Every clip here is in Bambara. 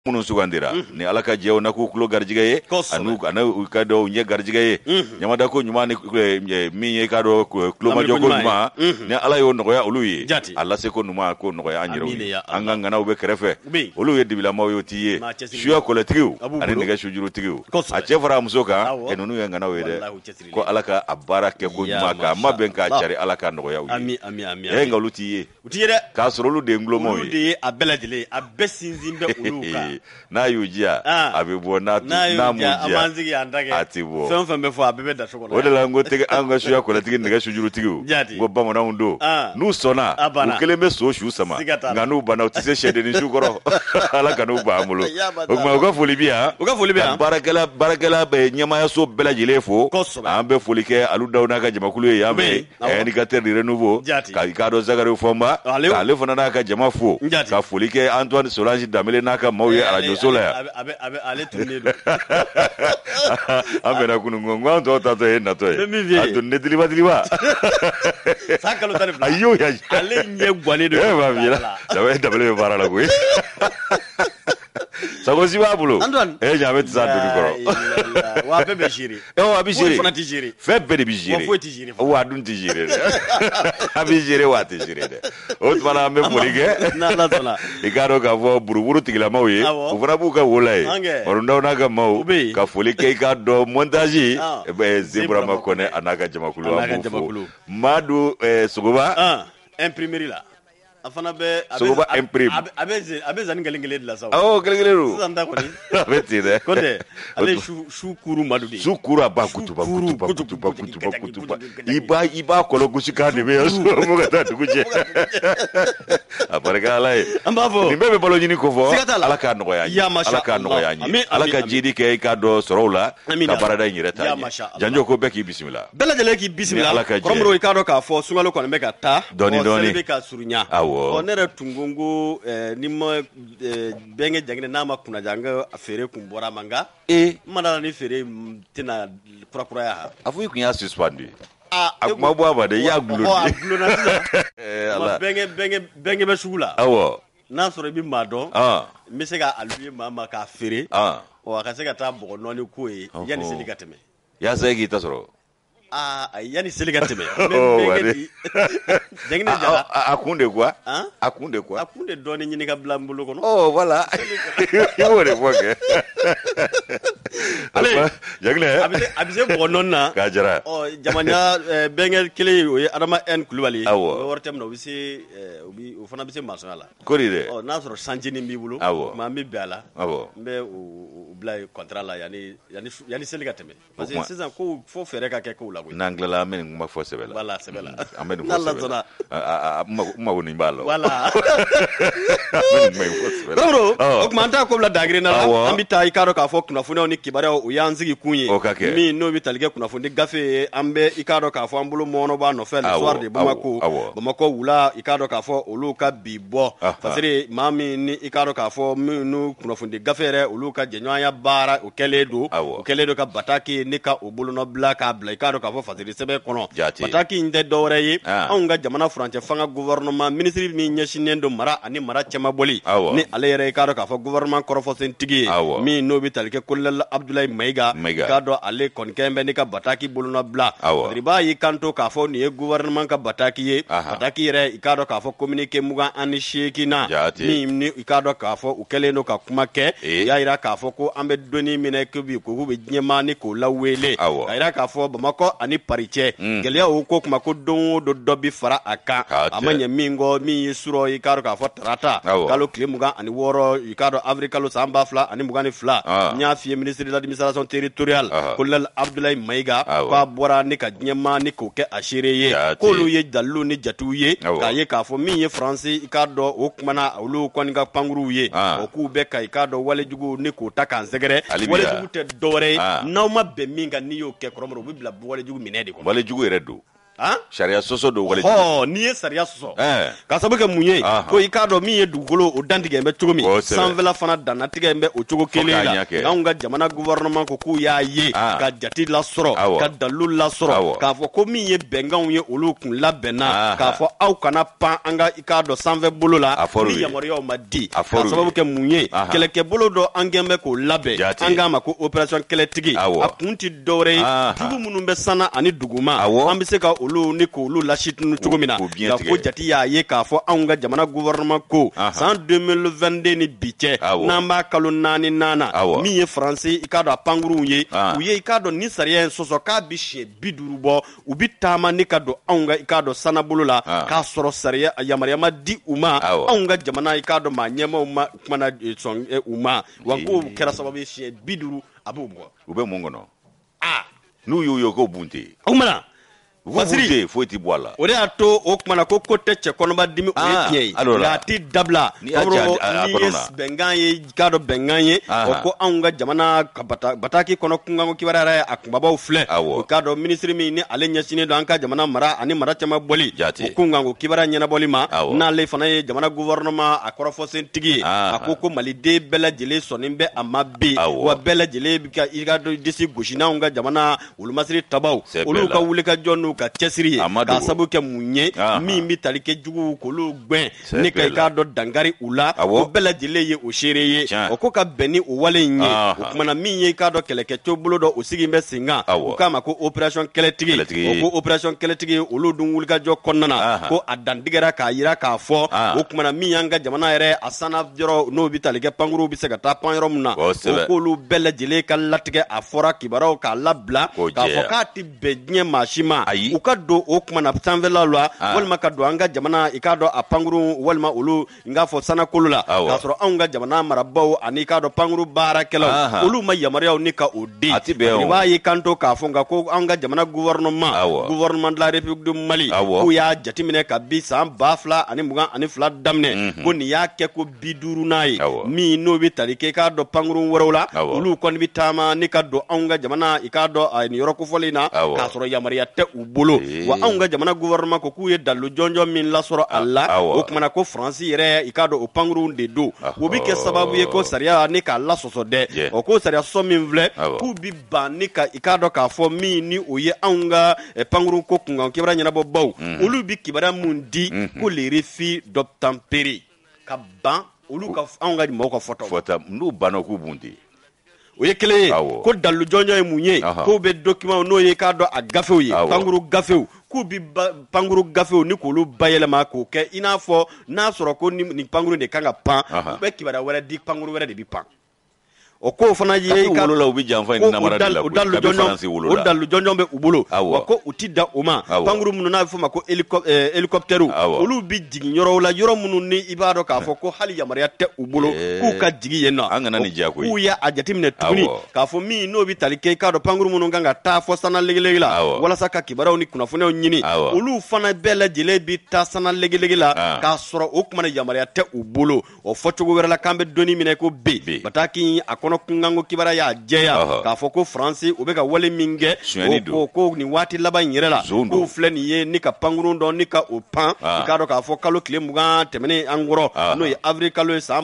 munun sugandira ni ala ka jew na ku kulo garjiga ye anu ka do nye garjiga ye nyamada ko nyuma ni mi ye ka do kulo ma jogo nyuma ni ala yo no ya olu ye ala se ko numa ko no ya anyiro anga ngana ube kerefe olu ye dibila mawo yo tiye shuya koletigu ani nega shujuru tigu a chefara musoka enunu ya ngana we de ko ala ka abara ke ko nyuma ka maben ka chari ala ka no ya ami e ngalu tiye utiyede ka sorolu de nglo mo ye de abeladile abesinzimbe uluka na yujia abebo na mujia amanzigi andage atibo fembe fo abebe da chokola wala la ngote anga shuya kola tigi nega shujuru tigu go bamo na undo nu sona ukelembe so shu sama nganu bana utise shede ni shukoro ala kanu ba amulo ogma go folibia barakala be nyama ya so bela jilefo ambe folike alu dawna ka jamakulu ye yame ni gater di renouveau ka ikado zagare fomba ka le fona na ka jama fo ka folike Antoine Solange Damele na ka mauye radio sola abe ale tourner ambe na kunungongo to tato e na to e atunne diliba sakalo tare ayo ya ale nye gwale de ba bila Damele bara la ko sagosi babulo nyabe tsadu dikoro wa bebe jiri wa bijiri fona tijiri fe bebe bijiri wa tijiri wa dun tijiri abijiri wa tijiri de otmana me polike na la tola ikaro ka vo buruburu tigila mauye ufuna buka wolai orunda na ka mau ka folike ka do montage be zebra makone anaka jamakulu amu madu suguba imprimerie la afana be suguba imprime abeza ngalengele de la sawa ngalengeleru sanda ko ni abeti de konde ale shukuru madudi shukuru abakutu iba kolo gushika de be so mo gata tukuje aparga lai ambavo ni bebe balo nyini ko fo ala ka no ya ala ka no ya ni ala ka jidi ke ka do sorola ka barada nyire ta janjo ko beki bismillah bela jele ki bismillah komro ka do ka fo sungalo ko be ka ta doni be ka surunya onere tungungu nimo benge jangine nama kuna janga afere kumbora manga madala ni fere tina kura ya afu kunya suspend akuma bo abade ya gluno ala benge be sugula na soro bi mado mi se ka aluye mama ka fere o ka se ka ta bogo noni ko e yani se ligateme ya se ki ta soro yani seliga teme jengine jara akunde doni nyini ka blambulo kono voilà yore foke ale jagle abise bononna ka jara jamanya bengel kile o adama en kulwali wortem no bisi obi o fana bisi masala koride na soro sanjini mbibulo ma mi biala mbe o blay contrat la yani seliga teme parce que c'est ça ko fo fere ka ke ko nanglala men ma fo sebela wala sebela amen fo sebela ma woni mbalo wala men may fo sebela bro augmenta ko la dagre na ambita ikaro ka fo kuna funa ni kibare o yanzigi kunye mi no bitalge kuna fundi gafe ambe ikaro ka fo ambulo mono ba no fel soir de bamako wula ikaro ka fo oluka bibo fasiri mami ni ikaro ka fo mi no kuna fundi gafere oluka jenwaya bara o keledo ka bataki nika obulo no blaka bla ikaro ka fo fasiri sebe kono bataki nde dore yi onga jamana france fanga gouvernement ministre mi nyeshinendo mara ani mara chema boli ni alere ikaro ka fo gouvernement korofo sentigi mi no bitalge kullal Abdoulaye Maiga kado ale konkembe ni ka bataki buluna bla riba yi kanto ka fo ni gouvernement ka bataki ye bataki re ikado ka fo communiquer muga ani shekina ni ikado ka fo ukeleno ka kuma ke ya ira ka fo ko ambe doni mine ko bi ko be nyema ni ko lawele ira ka fo bamako ani pariche gelia o ko kuma ko don do dobi fara aka amanya mingo mi suro ikado ka fo trata kalo klimuga ani woro ikado afrika lo samba fla ani muga ni fla nya fi ministre de l'administration territoriale kullal Abdoulaye Maiga ko bora ni ka nyema ni ko ke ashireye ko lu ye dallu ni jatuye ka ye ka fo mi ye français ikado o kumana ulu ko ni ka panguru ye o ku be ka ikado wale jugu ni ko takan segere wale jugu te dore nawma be minga ni yo ke kromro bibla wale jugu minedi ko wale jugu redo sariya soso do wale ni ye sariya soso ka sabu kɛ mun ye ko i k'a dɔn min ye dugukolo o dantigɛ bɛ cogo min sanfɛla fana dannatigɛ bɛ o cogo kelen la anw ka jamana gouvernement ko k'u y'a ye ka jati lasɔrɔ ka dalu lasɔrɔ k'a fɔ ko min ye bɛnkanw ye olu kun labɛnna k'a fɔ aw kana pan an ka i k'a dɔn sanfɛ bolo la ni yamaruyaw ma di ka sababu kɛ mun ye kɛlɛkɛbolo dɔ an gɛn bɛ k'o labɛn an k'a ma ko opération kɛlɛtigi a kun ti dɔwɛrɛ ye dugu minnu bɛ sana ani duguma an bɛ se ka olu ni k'olu lasitunu cogo min na ka fɔ jati y'a ye k'a fɔ anw ka jamana gouvernement ko san 2022 ni bi cɛ n'an b'a kalo 4 min ye faransi i k'a dɔn a pankuruw ye u ye i k'a dɔn ni sariya in sɔsɔ k'a bi siɲɛ 50 bɔ u bi taama ni ka don anw ka i k'a dɔn sanabolo la k'a sɔrɔ sariya yamaruya ma di u ma anw ka jamana i k'a dɔn maa ɲɛmaw ma kumana sɔn u ma wa k'o kɛra sababu ye siɲɛ 50 a b'o bɔ u bɛ mun kɔnɔ n'u y'u ye ko bunte o kumana Wasiri foyi ti bɔ a la o de y'a to o kumana ko tɛ cɛ kɔnɔba dimi o ye tiɲɛ ye nka a ti dabila ni ye bɛnkan ye i k'a dɔn bɛnkan ye o ko anw ka jamana ka bataki kɔnɔ kunkanko kibaruya yɛrɛ a kunbabaw filɛ o k'a dɔn minisiri min ni ale ɲɛsinnen don an ka jamana mara ani mara caman bɔli o kunkanko kibaruya ɲɛnabɔli ma n'ale fana ye jamana gouvernement a kɔrɔfɔsentigi ye a ko maliden bɛɛ lajɛlen sɔnni bɛ a ma bi wa bɛɛ lajɛlen bɛ ka i ka disi gosi n'anw ka jamana wolomasiri tabaw olu ka wulikajɔ ka cɛsiri ye k'a sabu kɛ mun ye min bi tali kɛ jugu k'olu gwɛn ne ka i k'a dɔn dankari u la o bɛɛ lajɛlen ye o seere ye o ko ka bɛn ni o wale in ye o kumana min ye i k'a dɔn kɛlɛkɛcɛ bolo dɔ o sigi bɛ sen kan o k'a ma ko opération kɛlɛtigi o ko opération kɛlɛtigi olu dun wulikajɔ kɔnɔna na ko a dantigɛra k'a yira k'a fɔ o kumana min y'an ka jamana yɛrɛ a sanna yɔrɔ n'o bi tali kɛ pankuruw bi se ka taa pan yɔrɔ min na o k'olu bɛɛ lajɛlen ka latigɛ a fɔra kibaruyaw k'a labila k'a fɔ k'a ti bɛn diɲɛ maa si ma u ka don o kumana sanfɛla la walima ka don an ka jamana i k'a dɔn a pankuru walima olu n k'a fɔ sanakolo la k'a sɔrɔ anw ka jamana marabaw ani k'a dɔn pankuru baarakɛlaw olu ma yamaruyaw ni ka o di i b'a ye kanto k'a fɔ nka ko anw ka jamana gouvernement de la République du Mali k'u y'a jateminɛ ka bi san 2022 daminɛ ko nin y'a kɛ ko 50 ye min n'o bɛ tali kɛ i k'a dɔn pankuru wɛrɛw la olu kɔni bɛ taama ni ka don anw ka jamana i k'a dɔn nin yɔrɔ kofɔlen na k'a sɔrɔ yamaruya tɛ u bolo wa anw ka jamana gouvernement ko k'u ye dalu jɔnjɔn min lasɔrɔ a la o kumana ko faransi yɛrɛ i k'a dɔn o pankuruw de don o bi kɛ sababu ye ko sariya ni k'a lasɔsɔ dɛ o ko sariya sɔsɔ min filɛ k'u bi ban ni ka i k'a dɔn k'a fɔ min ni o ye anw ka pankuru ko kunkan kibaruya ɲɛnabɔ baw olu bi kibaruya mun di ko les refus d'obtempérer ka ban olu ka anw ka mɔgɔw ka fɔta n'u banna k'u bunte o ye kelen ye ko dalu jɔnjɔn ye mun ye k'u bɛ document n'o ye k'a dɔn a gafew ye pankuru gafew k'u bi pankuru gafew ni k'olu bayɛlɛma k'o kɛ i n'a fɔ n'a sɔrɔ ko nin pankuru de kan ka pan u bɛ kibaruya wɛrɛ di pankuru wɛrɛ de bi pan o ko fana ye i ka wolola u bi janfa ni namara de la o dalu jɔnjɔn bɛ u bolo wa ko u ti da o ma pankuru minnu n'a bɛ fɔ ma ko hélicoptère olu bi jigin yɔrɔw la yɔrɔ minnu ni i b'a dɔn k'a fɔ ko hali yamaruya tɛ u bolo k'u ka jigin yen nɔ an kana nin diya koyi k'u y'a jateminɛ tuguni k'a fɔ min n'o bi tali kɛ i k'a dɔn pankuru minnu kan ka taa fɔ sana legelege la walasa ka kibaruyaw ni kunnafoniyaw ɲini olu fana bɛɛ lajɛlen bi taa sana legelege la k'a sɔrɔ o kumana yamaruya tɛ u bolo o fɔcogo wɛrɛ la k'an bɛ donni minɛ ko B bataki a kɔnɔ kunkanko kibaruya y'a jɛya k'a fɔ ko faransi u bɛ ka wale min kɛ ko nin waati laban in yɛrɛ la k'u filɛ nin ye ni ka pankuru dɔn ni ka o pan i k'a dɔn k'a fɔ kalo tile 20 tɛmɛnen an kɔrɔ n'o ye avril kalo ye san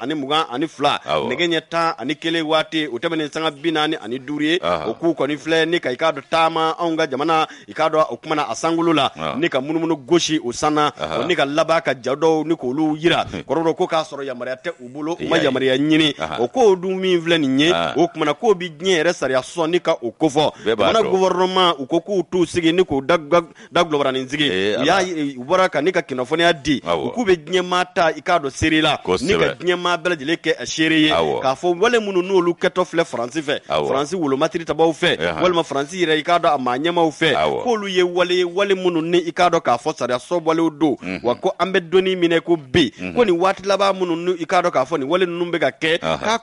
2022 nɛgɛ ɲɛ 11 waati o tɛmɛnen sanga 45 ye o k'u kɔni filɛ ni ka i k'a dɔn taama anw ka jamana i k'a dɔn o kumana a sankolo la ni ka munumunu gosi o sanna ni ka laban ka ja dɔw ni k'olu yira kɔrɔ ko k'a sɔrɔ yamaruya tɛ u bolo u ma yamaruya ɲini o k'o dun min filɛ nin ye o kumana k'o bi diɲɛ yɛrɛ sariya sɔsɔ ni ka o kofɔ jamana gouvernement u ko k'u t'u sigi ni k'u da gulobaranin sigi u bɔra ka ni ka kunnafoniya di u k'u bɛ diɲɛ maa ta i k'a dɔn seere la ni ka diɲɛ maa bɛɛ lajɛlen kɛ a seere ye k'a fɔ wale minnu n'olu kɛtɔ filɛ faransi fɛ faransi wolomatiri tabaw fɛ walima faransi yɛrɛ i k'a dɔn a maa ɲɛmaw fɛ k'olu ye wale minnu ni i k'a dɔn k'a fɔ sariya sɔsɔ walew don wa ko an bɛ donni minɛ ko B ko nin waati laban minnu ni i k'a dɔn k'a fɔ nin wale ninnu bɛ ka kɛ k'a kun ti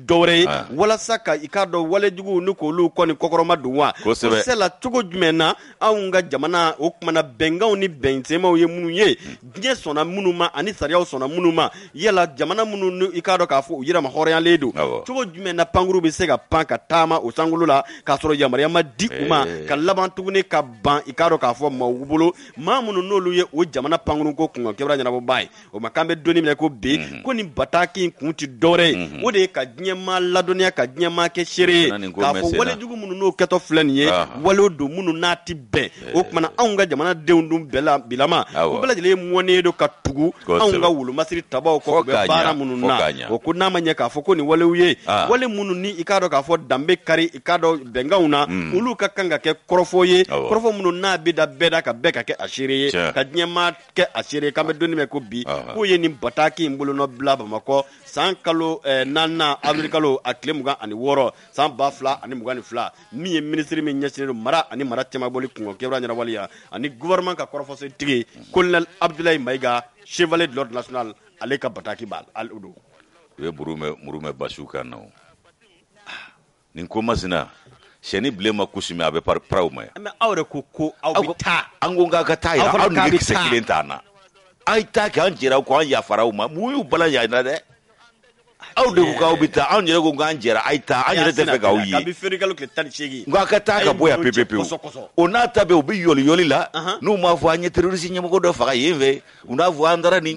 dɔwɛrɛ ye walasa ka i k'a dɔn walejugu ni k'olu kɔni kɔkɔrɔma don wa c'est la cogo jumɛn na anw ka jamana o kumana bɛnkanw ni bɛnsɛmaw ye minnu ye diɲɛ sɔnna minnu ma ani sariyaw sɔnna minnu ma yala jamana minnu ni i k'a dɔn k'a fɔ u yɛrɛ ma hɔrɔnyalen don cogo jumɛn na pankuru bɛ se ka pan ka taama o sankolo la k'a sɔrɔ yamaruya ma di u ma ka laban tuguni ka ban i k'a dɔn k'a fɔ maaw bolo maa minnu n'olu ye o jamana pankuru ko kunkan kɛbara ɲɛnabɔba ye o ma k'an bɛ donni minɛ ko bi ko nin bataki in kun ti dɔwɛrɛ ye o de ye ka diɲɛmaa ladɔnniya ka diɲɛmaa kɛ seere ye k'a fɔ walejugu minnu n'o kɛtɔ filɛ nin ye walew don minnu n'a ti bɛn o kumana anw ka jamanadenw dun bɛɛ la bilama o bɛɛ lajɛlen ye mɔnen don ka tugu anw ka wolomasiri tabaw kɔ u bɛ baara minnu na o ko n'a ma ɲɛ k'a fɔ ko nin walew ye wale minnu ni i k'a dɔn k'a fɔ danbe kari i k'a dɔn bɛnkanw na olu ka kan ka kɛ kɔrɔfɔ ye kɔrɔfɔ minnu n'a bɛ da bɛɛ da ka bɛɛ ka kɛ a seere ye ka diɲɛmaa kɛ a seere ye k'an bɛ donni mɛn ko bi k'o ye nin bataki in bolonɔ bila bamakɔ san kalo 4 avril kalo a tile 26 san 2022 min ye ministre min ɲɛsinnen don mara ani mara cɛmabɔli kungo kɛbara ɲɛnabɔliya ani gouvernement ka kɔrɔfɔsotigi colonel Abdoulaye Maïga chevalier de l'ordre national ale ka bataki b'a al udo ye murume basiw kan na nin ko masina sɛni bilen ma kusumi a bɛ praw ma mais aw yɛrɛ ko aw bɛ taa an ko k'a ka taa yan aw ni kisɛ kelen t'a na a' ta kɛ an jɛra ko an yafaraw ma mun y'u bala yan na dɛ aw de ko k'aw bɛ taa anw yɛrɛ ko k'an jɛra a' ta an yɛrɛ tɛ fɛ k'aw ye nka ka taa ka bɔ yan pepepewu o n'a ta bɛ u bɛ yɔli la n'u m'a fɔ an ye terroriste ɲɛmɔgɔ dɔ faga yen fɛ u n'a fɔ an taara ni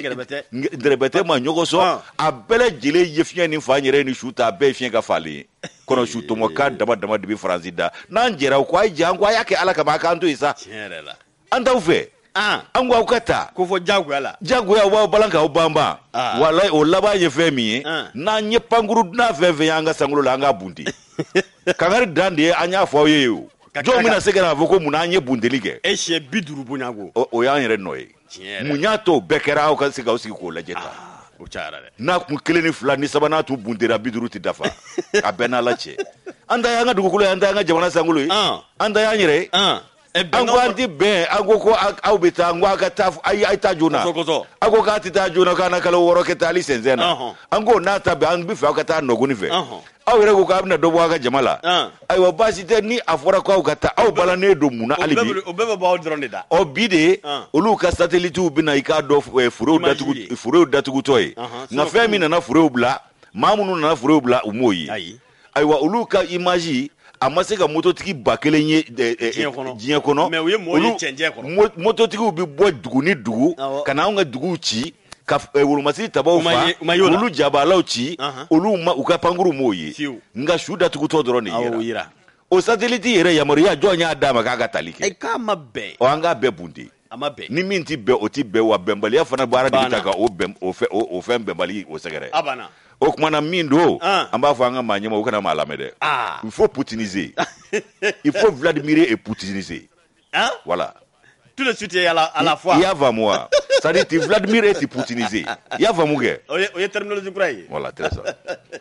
gɛrɛbɛtɛ ma ɲɔgɔn sɔn a bɛɛ lajɛlen ye fiɲɛ ni fa yɛrɛ ni su ta a bɛɛ ye fiɲɛ ka falen ye kɔnɔ su tɔmɔ dama dama de bɛ Faransi da n'an jɛra o ko a ye jɛ an ko a y'a kɛ Ala kama a k'an to yen sa an t'aw fɛ an ko aw ka taa ko fɔ jagoya u b'aw balan k'aw banban walayi o laban ye fɛn min ye n'an ye pankuru dunan fɛn fɛn y'an ka sankolo la an k'a bunte kangari dan de ye an y'a fɔ aw ye o jɔn bɛna se ka na fɔ ko mun an ye bunteli kɛ e siyɛ 50 bonyago o y'an yɛrɛ nɔ ye mun y'a to bɛɛ kɛra aw ka se k'aw sigi k'o lajɛ ta o cayara dɛ n'a kun 1 ni 2 ni 3nan tun buntera 50 tɛ dafa a bɛɛ n'Ala cɛ an ta y'an ka dugukolo ye an ta y'an ka jamana sankolo ye an ta y'an yɛrɛ ye an ko an ti bɛn an ko aw bɛ taa n ko aw ka taa a ye taa joona aw ko k'a tɛ taa joona k'an na kalo 6 kɛ taali sɛnsɛn na an ko n'a ta bɛn an bɛ fɛ aw ka taa nɔgɔni fɛ aw yɛrɛ ko k'a bɛna dɔ bɔ aw ka jama la ayiwa baasi tɛ ni a fɔra k'aw ka taa aw balannen don mun na hali bi o bɛɛ bɛ bɔ aw dɔrɔn de da bi de olu ka satellitew bɛna i k'a dɔn furew datugutɔ ye nka fɛn min nana furew bila maa minnu nana furew bila u m'o ye ayiwa olu ka image a ma se ka mototigi 1000 ye diɲɛ kɔnɔ mais u ye mɔɔ ye cɛncɛn kɔnɔ mototigiw bɛ bɔ dugu ni dugu ka na anw ka duguw ci ka wolomasiri tabaw fa olu jabalaw ci olu u ka pankuru m'o ye nka su datugutɔ dɔrɔn de yera o satellite yɛrɛ yamaruya jɔn y'a d'a ma k'a ka tali kɛ k'a ma bɛn an k'a bɛɛ bunte ni min ti bɛn o ti bɛn wa bɛnbaliya fana baara de bɛ ta ka o fɛn bɛnbali o sɛgɛrɛ o kumana min don an b'a fɔ an ka maa ɲɛma u kana maa lamɛn dɛ il faut poutiniser il faut Vladimir et poutiniser voilà tout de suite à la fois il y a faamu wa c'est à dire tu Vladimir et tu poutiniser il y a faamu kɛ o ye terminologie kura ye voilà très ça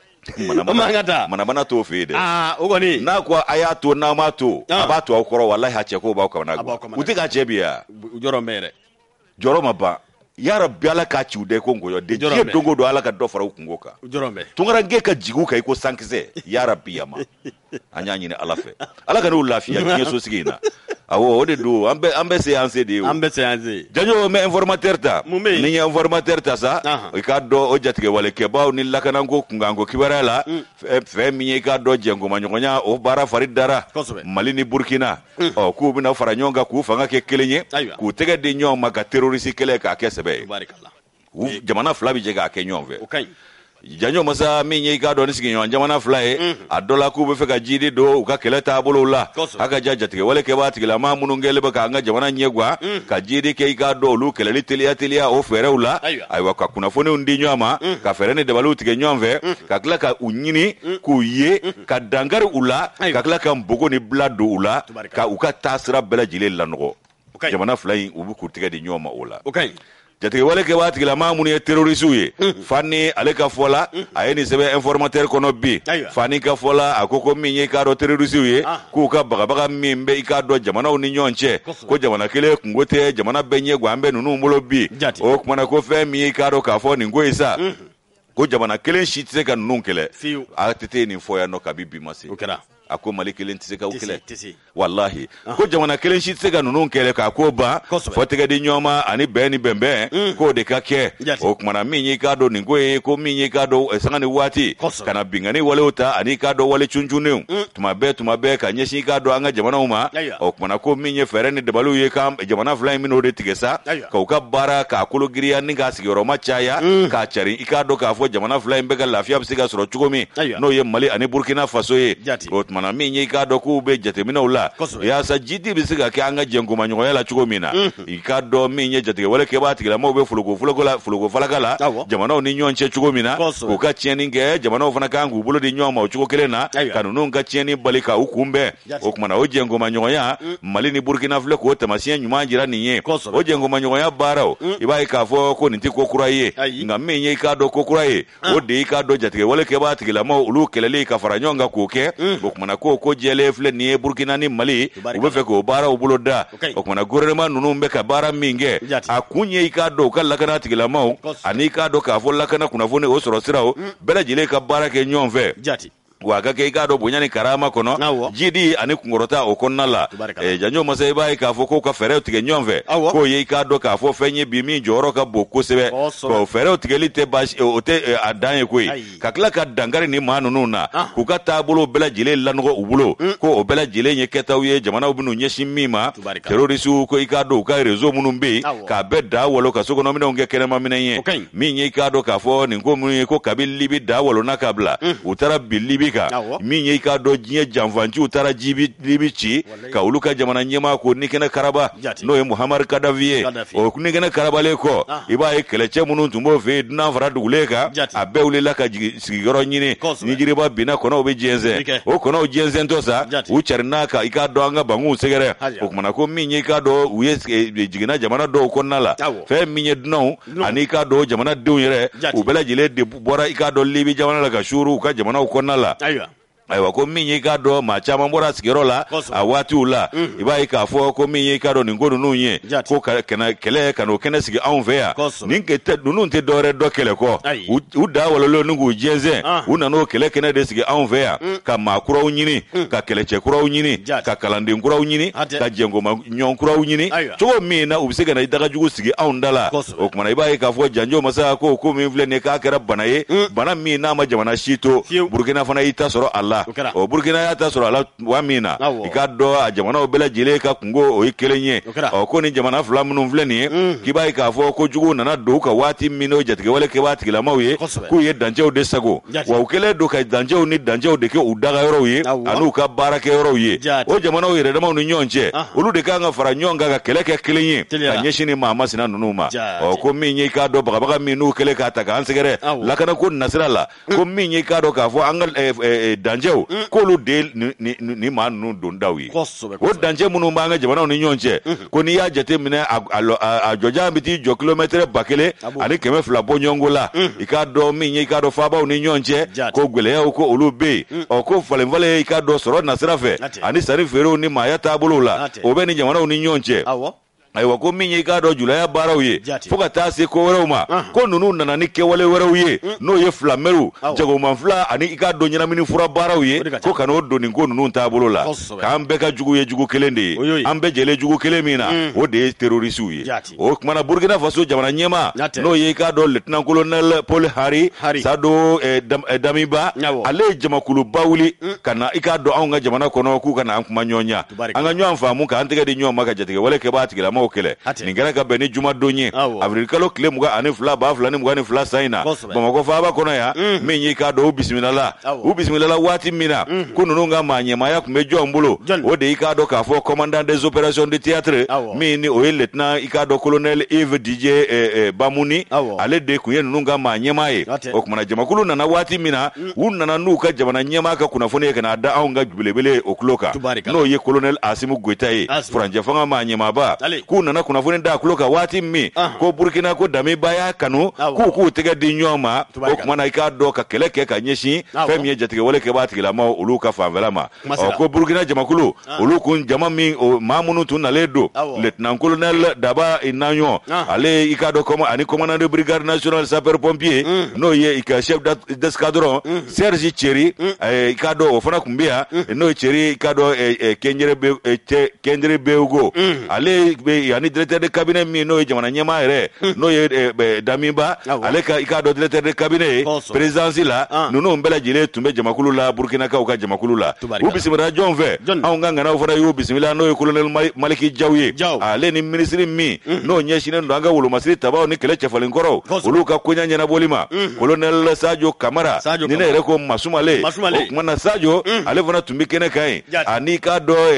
manamana t'o fɛ yen dɛ o kɔni n'a ko a y'a to n'a m'a to a b'a to aw kɔrɔ walahi a cɛ ko b'aw kamana gan u tɛ k'a cɛ bi yan jɔrɔ bɛ yɛrɛ jɔrɔ ma ban yarabi Ala k'a ci u dɛ ko nkɔyɔ de diɲɛ don o don Ala ka dɔ fara u kungo kan tunkaranke ka jigi u kan i ko sankisɛ yarabi yama an y'a ɲini Ala fɛ Ala ka n'u lafiya diɲɛ sosigi in na awɔ o de don an bɛ se an se de ye o janjo mɛ informateur ta ni ye informateur ta sa i k'a dɔn o jatigɛwalekɛbaw ni lakanako kunkanko kibaruya la fɛn min ye i k'a dɔn jɛnkomaɲɔgɔnya o baara fari dara Mali ni Burkina k'u bɛna fara ɲɔgɔn kan k'u fanga kɛ kelen ye k'u tɛgɛ di ɲɔgɔn ma ka terroriste kɛlɛ k'a kɛ sɛbɛ ye jamana fila bɛ jɛ k'a kɛ ɲɔgɔn fɛ janjo masa min ye i k'a dɔn ni sigiɲɔgɔn jamana fila ye a dɔ la k'u bɛ fɛ ka jidi don u ka kɛlɛ taabolow la a ka ja jatigɛwalekɛbaa tigilama minnu kɛlen bɛ k'an ka jamana ɲɛ guwa ka jidi kɛ i k'a dɔn olu kɛlɛli teliya o fɛɛrɛw la ayiwa ka kunnafoniw di ɲɔgɔn ma ka fɛɛrɛ ni dabaliw tigɛ ɲɔgɔn fɛ ka tila ka u ɲini k'u ye ka dankari u la ka tila ka npogo ni bila don u la ka u ka taa sira bɛɛ lajɛlen lanɔgɔ jamana fila in u bɛ k'u tɛgɛ di ɲɔgɔn ma o la jatigɛwalekɛbaa tigilama minnu ye terrorisiw ye Fani ale ka fɔ la a ye nin sɛbɛn informateur kɔnɔ bi Fani ka fɔ la a ko min ye i k'a dɔn terrorisiw ye k'u ka bagabaga min bɛ i k'a dɔn jamanaw ni ɲɔgɔn cɛ ko jamana kelen kungo tɛ jamana bɛɛ ɲɛ guwa an bɛ ninnu bolo bi o kumana ko fɛn min ye i k'a dɔn k'a fɔ nin ko ye sa ko jamana kelen si tɛ se ka ninnu kɛlɛ a tɛ nin fɔ yan nɔ kabi bi ma se a ko Mali kelen tɛ se ka kɛlɛ wallahi ko jamana kelen si tɛ se ka ninnu kɛlɛ k'a ko ban fɔ tɛgɛdi ɲɔgɔnma ani bɛn ni bɛnbɛn k'o de ka kɛ o kumana min y'i k'a dɔn nin ko ye ko min y'i k'a dɔn sanga ni waati kana bingani walew ta ani k'a dɔn wale cuncunnenw tuma bɛɛ ka ɲɛsin k'a dɔn an ka jamanaw ma o kumana ko min ye fɛɛrɛ ni dabaliw ye ka jamana fila in min'o de tigɛ sa k'u ka baara k'a kolo giriya ni k'a sigiyɔrɔma caya k'a cari i k'a dɔn k'a fɔ jamana fila in bɛ ka lafiya bɛ se ka sɔrɔ cogo min n'o ye Mali ani Burkina Faso ye o tuma min ye i k'a dɔn k'u bɛ jateminɛw la yaasa jidi bɛ se ka kɛ an ka jɛnkomaɲɔgɔnya la cogo min na i k'a dɔn min ye jatigɛ wale kɛbaa tigilamɔgɔw bɛ fologofalaka la jamanaw ni ɲɔgɔn cɛ cogo min na k'u ka tiɲɛni kɛ jamanaw fana kan k'u bolo di ɲɔgɔn ma o cogo kelen na ka ninnu ka tiɲɛni bali ka u kunbɛn o kumana o jɛnkomaɲɔgɔnya Mali ni Burkina filɛ k'o taamasiyɛn ɲuman jira nin ye o jɛnkomaɲɔgɔnya baaraw i b'a ye k'a fɔ ko nin tɛ ko kura ye nka min ye i k'a dɔn ko kura ye o de i k'a dɔn jatigɛ wale kɛbaa tigilamɔgɔw olu kɛlɛli ka fara ɲɔgɔn kan k'o kɛ o kumana ko jɛlen filɛ nin ye Burkina ni Mali u bɛ fɛ k'o baaraw bolo da o kumana gouvernement ninnu bɛ ka baara min kɛ a kun ye i k'a dɔn u ka lakana tigilamɔgɔw ani i k'a dɔn k'a fɔ lakana kunnafoni o sɔrɔ siraw bɛɛ lajɛlen ka baara kɛ ɲɔgɔn fɛ wa ka kɛ i k'a dɔn bonya ni karama kɔnɔ jidi ani kunkɔrɔta o kɔnɔna la janjo masa i b'a ye k'a fɔ k'o ka fɛɛrɛw tigɛ ɲɔgɔn fɛ k'o ye i k'a dɔn k'a fɔ fɛn ye bi min jɔyɔrɔ ka bon kosɛbɛ fɛɛrɛw tigɛli tɛ baasi o tɛ a dan ye koyi ka tila ka dankari ni maa ninnu na k'u ka taabolo bɛɛ lajɛlen lanɔgɔ u bolo ko o bɛɛ lajɛlen ye kɛtaw ye jamanaw bɛn'u ɲɛsin min ma terrorisiw ko i k'a dɔn u ka réseau minnu bɛ yen k'a bɛɛ da walo ka sokɔnɔminɛnw kɛ kɛnɛmaminɛn ye min ye i k'a dɔn k'a fɔ nin ko minnu ye ko kabi Libi da walona k'a bila u taara bi Libi kan min ye i k'a dɔn diɲɛ janfanciw taara Libi ci ka olu ka jamana ɲɛmaa ko Nikɛnɛ Karaba n'o ye Muhammad Kadafi ye o Nikɛnɛ Karabalen kɔ i b'a ye kɛlɛcɛ minnu tun b'o fɛ yen dunan fara dugulen kan a bɛɛ wulila ka sigiyɔrɔ ɲini ni jiriba binna kɔnɔw bɛ jɛnsɛn o kɔnɔw jɛnsɛntɔ sa u carin'a kan i k'a dɔn an ka banguw sɛgɛrɛ o kumana ko min ye i k'a dɔn u ye jiginna jamana dɔw kɔnɔna la fɛn min ye dunanw ani i k'a dɔn jamanadenw yɛrɛ u bɛɛ lajɛlen de bɔra i k'a dɔn Libi jamana la ka suuru u ka jamanaw kɔnɔna la ayiwa ko min ye i k'a dɔn maa caman bɔra sigiyɔrɔ la a waatiw la i b'a ye k'a fɔ ko min ye i k'a dɔn nin ko ninnu ye ko kɛlɛ ka n'o kɛnɛ sigi anw fɛ yan ninnu tɛ dɔwɛrɛ dɔ kɛlɛ kɔ u da walolen ni k'u jɛnsɛn u nan'o kɛlɛ kɛnɛ de sigi anw fɛ yan ka maa kuraw ɲini ka kɛlɛcɛ kuraw ɲini ka kalanden kuraw ɲini ka jɛnkomaɲɔgɔn kuraw ɲini cogo min na u bɛ se ka na i dagajugu sigi anw da la o kumana i b'a ye k'a fɔ janjo masa ko min filɛ nin ye k'a kɛra bana ye bana min n'a ma jamana si to Burkina fana y'i ta sɔrɔ a la o Burkina y'a ta sɔrɔ a la wa min na i k'a dɔn a jamanaw bɛɛ lajɛlen ka kungo o ye kelen ye ko ni jamana fila minnu filɛ nin ye k'i b'a ye k'a fɔ ko jugu nana don ka waati min o jatigɛwale kɛbaa tigilamɔgɔw ye k'u ye dancɛw de sago wa u kɛlen don ka dancɛw ni dancɛw de kɛ u daga yɔrɔw ye an'u ka baarakɛ yɔrɔw ye o jamanaw yɛrɛdamaw ni ɲɔgɔn cɛ olu de kan ka fara ɲɔgɔn kan ka kɛlɛ kɛ kelen ye ka ɲɛsin ni maa masina ninnu ma ko min ye i k'a dɔn bagabaga min n'u kɛlen k'a ta k'an sɛgɛrɛ lakana ko nasira la ko min ye i k'a dɔn k'a fɔ an ka dancɛw k'olu de ni maa ninnu dondaw ye o dancɛ minnu b'an ka jamanaw ni ɲɔgɔn cɛ ko n'i y'a jate minɛ a jɔjan bɛ t'i jɔ kilomɛtɛrɛ 1000 ani 200 bɔ ɲɔgɔnko la i k'a dɔn min ye i k'a dɔn faabaw ni ɲɔgɔn cɛ ko gwɛlɛyaw ko olu bɛ yen ko falenfalen i k'a dɔn sɔrɔ nasira fɛ ani sanni feerew ni maaya taabolow la o bɛ ni jamanaw ni ɲɔgɔn cɛ ayiwa ko min ye i k'a dɔn julaya baaraw ye fo ka taa se ko wɛrɛw ma ko ninnu nana ni kɛwale wɛrɛw ye n'o ye filamɛriw jagoman fila ani i k'a dɔn ɲɛnamini fura baaraw ye ko ka n'o don nin ko ninnu taabolo la k'an bɛɛ ka jugu ye jugu kelen de ye an bɛɛ jɛlen jugu kelen min na o de ye terrorisiw ye o kumana Burkina Faso jamana ɲɛmaa n'o ye i k'a dɔn lieutenant colonel Paul Hari Sado Damiba ale ye jamakuluba wuli ka na i k'a dɔn anw ka jamana kɔnɔ k'u ka na an kuma ɲɔgɔnya an ka ɲɔgɔn faamu k'an tɛgɛ di ɲɔgɔn ma ka jatigɛwale kɛbaa tigilamɔgɔw kɛlɛ nin kɛra ka bɛn ni jumadon ye avril kalo tile 22 san in na Bamakɔ faaba kɔnɔ yan min ye k'a dɔn u bisimilala waati min na ko ninnu ka maa ɲɛmaaya tun bɛ jɔn bolo o de i k'a dɔn k'a fɔ commandant des opérations de théâtre min ni o ye lieutenant i k'a dɔn colonel Yves Didier Bamuni ale de kun ye ninnu ka maa ɲɛmaa ye o kumana jamakulu nana waati min na u nana n'u ka jamana ɲɛmaa ka kunnafoni ye ka n'a da anw ka belebele o tulo kan n'o ye colonel Asimu Goita ye furancɛ fanga maa ɲɛmaaba k'u nana kunnafoni da kulo ka waati min ko Burkina ko Damiba y'a kanu k'u tɛgɛ di ɲɔgɔn ma o kuma na i k'a dɔn ka kɛlɛ kɛ ka ɲɛsin fɛn min ye jatigɛ wale kɛ b'a tigilama olu ka fanfɛla ma ko Burkina jamakulu olu kun jama min maa minnu tun nalen don lieutenant colonel Daba Inaɲɔ ale i k'a dɔn ani commandant de brigade nationale sapeur pompier n'o ye i ka chef d'escadron Serge Thierry i k'a dɔn o fana kun bɛ yan n'o ye Thierry i k'a dɔn Kendere Beugo ale bɛ ani directeur de cabinet min n'o ye jamana ɲɛmaa yɛrɛ n'o ye Damiba ale ka i k'a dɔn directeur de cabinet présidence la ninnu bɛɛ lajɛlen tun bɛ jamakulu la Burkinakaw ka jamakulu la u bisimila jɔn fɛ anw ka nganaw fana y'u bisimila n'o ye colonel Maliki Jaw ye ale ni ministre min n'o ɲɛsinnen don an ka wolomasiri tabaw ni kɛlɛ cɛfalinkɔrɔw olu ka koɲa ɲɛnabɔli ma colonel Sadio Kamara ni ne yɛrɛ ko Masumale o kuma na Sadio ale fana tun bɛ kɛnɛ kan ye ani k'a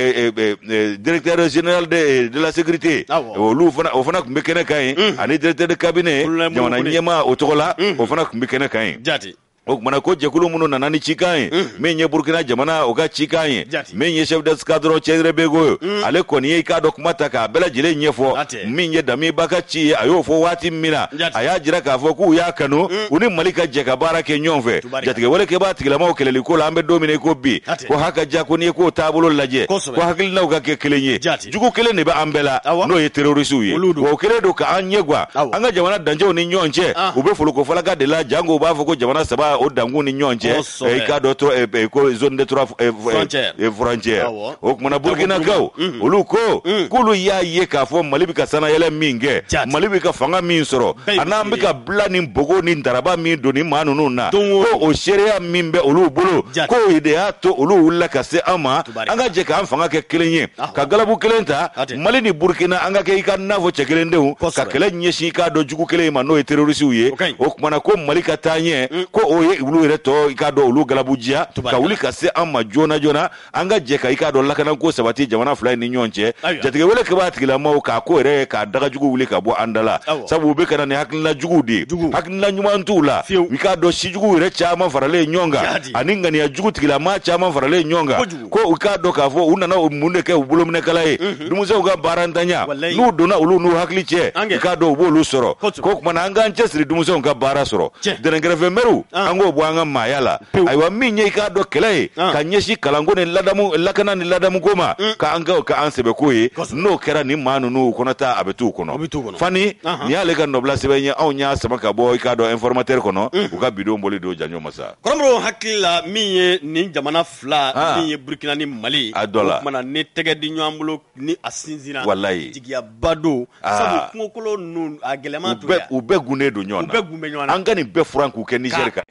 dɔn directeur général de la sécurité olu fana o fana tun bɛ kɛnɛ kan ye ani directeur de cabinet jamana ɲɛmaa o tɔgɔ la o fana tun bɛ kɛnɛ kan ye o kumana ko jɛkulu minnu nana ni cikan ye min ye Burkina jamana o ka cikan ye min ye chef d'escadron Cedre Bego ale kɔni ye i k'a dɔn kuma ta k'a bɛɛ lajɛlen ɲɛfɔ min ye Damiba ka ci ye a y'o fɔ waati min na a y'a jira k'a fɔ k'u y'a kanu u ni Mali ka jɛ ka baara kɛ ɲɔgɔn fɛ jatigɛ wale kɛbaa tigilamaw kɛlɛli ko la an bɛ don min na ko bi ko hakaja ko n'i ye k'o taabolo lajɛ ko hakilinaw ka kɛ kelen ye jugu kelen de bɛ an bɛɛ la n'o ye terrorisiw ye o kelen don k'an ɲɛ guwa an ka jamana dancɛw ni ɲɔgɔn cɛ u bɛ folokofalaka de la jango u b'a fɔ ko jamana saba o dangun ni ɲɔgɔn cɛ i k'a dɔn ko zone de trois frontières o kumana Burkinakaw olu ko k'olu y'a ye k'a fɔ Mali bɛ ka sanayɛlɛ min kɛ Mali bɛ ka fanga min sɔrɔ a n'an bɛ ka bila ni bogo ni daraba min don ni maa ninnu na ko o seereya min bɛ olu bolo k'o de y'a to olu wulila ka se an ma an ka jɛ k'an fanga kɛ kelen ye ka galabu kelen ta Mali ni Burkina an ka kɛ i ka nafɔ cɛ kelen denw ka kɛlɛ ɲɛsin i k'a dɔn jugu kelen ma n'o ye terrorisiw ye o kumana ko Mali ka taa ɲɛ ko o ye olu yɛrɛ tɔ i k'a dɔn olu galabujiya ka wuli ka se an ma joona joona an ka jɛ ka i k'a dɔn lakanako sabati jamana fila ni ɲɔgɔn cɛ jatigɛ wele kɛ b'a tigilamaw k'a ko yɛrɛ k'a dagajugu wuli ka bɔ an da la sabu u bɛ ka na ni hakilina juguw de hakilina ɲuman t'u la i k'a dɔn sijugu yɛrɛ caman faralen ɲɔgɔn kan ani ŋaniya jugu tigilama caman faralen ɲɔgɔn kan ko u k'a dɔn k'a fɔ u nana mun de kɛ u bolominɛkala ye denmisɛnw ka baara ntanya n'u donna olu n'u hakili cɛ i k'a dɔn u b'olu sɔrɔ ko kumana an k'an cɛsiri denmisɛnw ka baara sɔrɔ dɛnɛnkɛrɛfɛ mɛruw an k'o bɔ an ka maaya la ayiwa min ye i k'a dɔn kɛlɛ ye ka ɲɛsin kalanko ni lakana ni ladamuko ma k'an sɛbɛko ye n'o kɛra ni maa ninnu kɔnɔta a bɛ t'u kɔnɔ fani nin y'ale ka nɔbila sɛbɛn ye anw y'a sama ka bɔ i k'a dɔn informateur kɔnɔ u ka bidon boli don janɲɔ masa kɔrɔmɔrɔw hakili la min ye nin jamana fila min ye Burkina ni Mali a dɔ la o kumana ni tɛgɛ di ɲɔgɔn bolo ni a sinsinna walayi jigiyaba don sabu kungokolo ninnu a gɛlɛman t'u u bɛɛ gunnen don ɲɔgɔn na an ka nin bɛɛ furan k'u kɛ Niger kan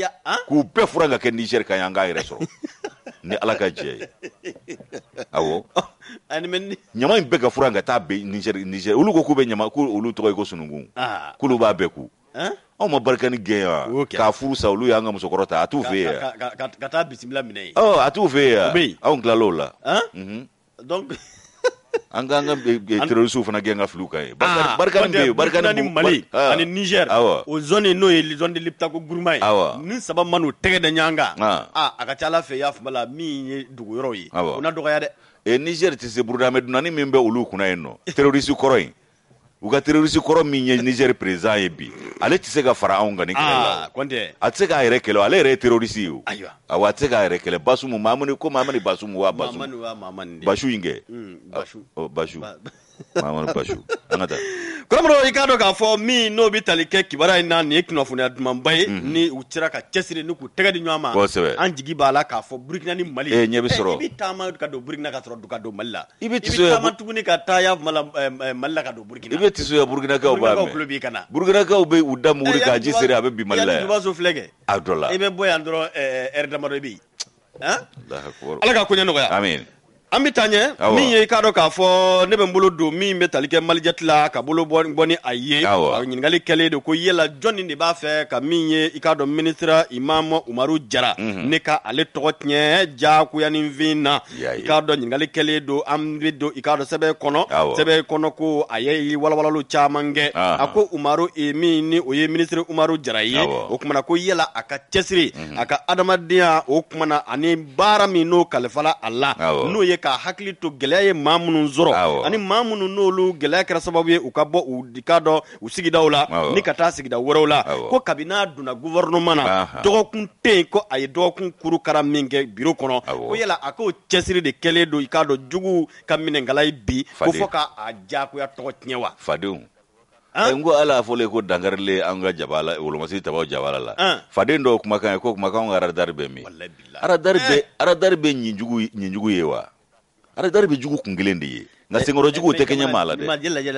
k'u bɛɛ furan ka kɛ Niger kan an k'a yɛrɛ sɔrɔ ni Ala ka jɛ ye awɔ ɲama in bɛɛ ka furan ka taa Niger olu ko k'u bɛ ɲama k'olu tɔgɔ ye ko sununkun k'olu b'a bɛɛ ku anw ma barika ni gɛn yan k'a furu sa olu y'an ka musokɔrɔ ta a t'u fɛ yen ka taa bisimila minɛ ye a t'u fɛ yen anw tilala o la donc an k'an ka terrorisiw fana gɛn ka filiw kan ye barika ni Mali ani Niger o zone n'o ye zone de l'Iptako Gourma ye ni saba man'u tɛgɛ da ɲɔgɔn kan a ka ca Ala fɛ i y'a faamu la min ye dugu yɔrɔ ye o na dɔgɔya dɛ Niger tɛ se Burudamɛ dunani min bɛ olu kunna yen nɔ terroriste kɔrɔ in u ka terroriste kɔrɔ min ye Niger président ye bi ale tɛ se ka fara anw kan ni kɛlɛ la a tɛ se k'a yɛrɛ kɛlɛ ale yɛrɛ ye terroriste ye o awɔ a tɛ se k'a yɛrɛ kɛlɛ Basumu Mahamani ko Mahamani Basumu wa Basumu Basu in kɛ Basu Mahamani Basu an ka taa kɔrɔmɔrɔw i k'a dɔn k'a fɔ min n'o bɛ tali kɛ kibaruya in na nin ye kunnafoniya dumanba ye ni u sera ka cɛsiri ni k'u tɛgɛ di ɲɔgɔn ma an jigi b'a la k'a fɔ Burkina ni Mali ɲɛ bɛ sɔrɔ i bɛ taama ka don Burkina ka sɔrɔ ka don Mali la i bɛ taama tuguni ka taa y'a fɔ Mali la ka don Burkina i bɛ tisoya Burkinakaw b'a mɛn Burkinakaw bɛ u da muguri k'a ji seri a bɛ bi Mali la yan Dubaso filɛ kɛ a dɔ la i bɛ bɔ yan dɔrɔn ɛri damadɔ bɛ yen Ala ka koɲɛ nɔgɔya amin an bɛ taa ɲɛ min ye i k'a dɔn k'a fɔ ne bɛ n bolo don min bɛ tali kɛ Malijati la ka bolo bɔ ni a ye ɲininkali kɛlen de ko yala jɔnni de b'a fɛ ka min ye i k'a dɔn ministre Imam Umaru Jara ne ka ale tɔgɔ tiɲɛ jagoya ni fin na i k'a dɔn ɲininkali kɛlen don an bɛ don i k'a dɔn sɛbɛn kɔnɔ ko a ye walawalaliw caman kɛ a ko Umaru min ni o ye ministre Umaru Jara ye o kumana ko yala a ka cɛsiri a ka adamadenya o kumana ani baara min n'o kalifala a la n'o ye ka hakili to gɛlɛya ye maa minnu sɔrɔ ani maa minnu n'olu gɛlɛya kɛra sababu ye u ka bɔ u ka dɔ u sigidaw la ni ka taa sigida wɛrɛw la ko kabin'a donna gouvernement na dɔgɔkun tɛ yen ko a ye dɔgɔkun kurukara min kɛ bureau kɔnɔ ko yala a k'o cɛsiri de kɛlen don i k'a dɔn juguw ka minɛnkala ye bi ko fɔ k'a diyagoya tɔgɔ tiɲɛ wa fadenw n ko ala fɔlen ko dangarile an ka jabala wolomasi tabaw jabala la faden dɔw kumakan ye ko kumakan ka radar bɛ min radar bɛ ɲinjugu ye wa radar bɛ jugu kun kelen de ye nka senkɔrɔjugu tɛ kɛɲɛ maa la dɛ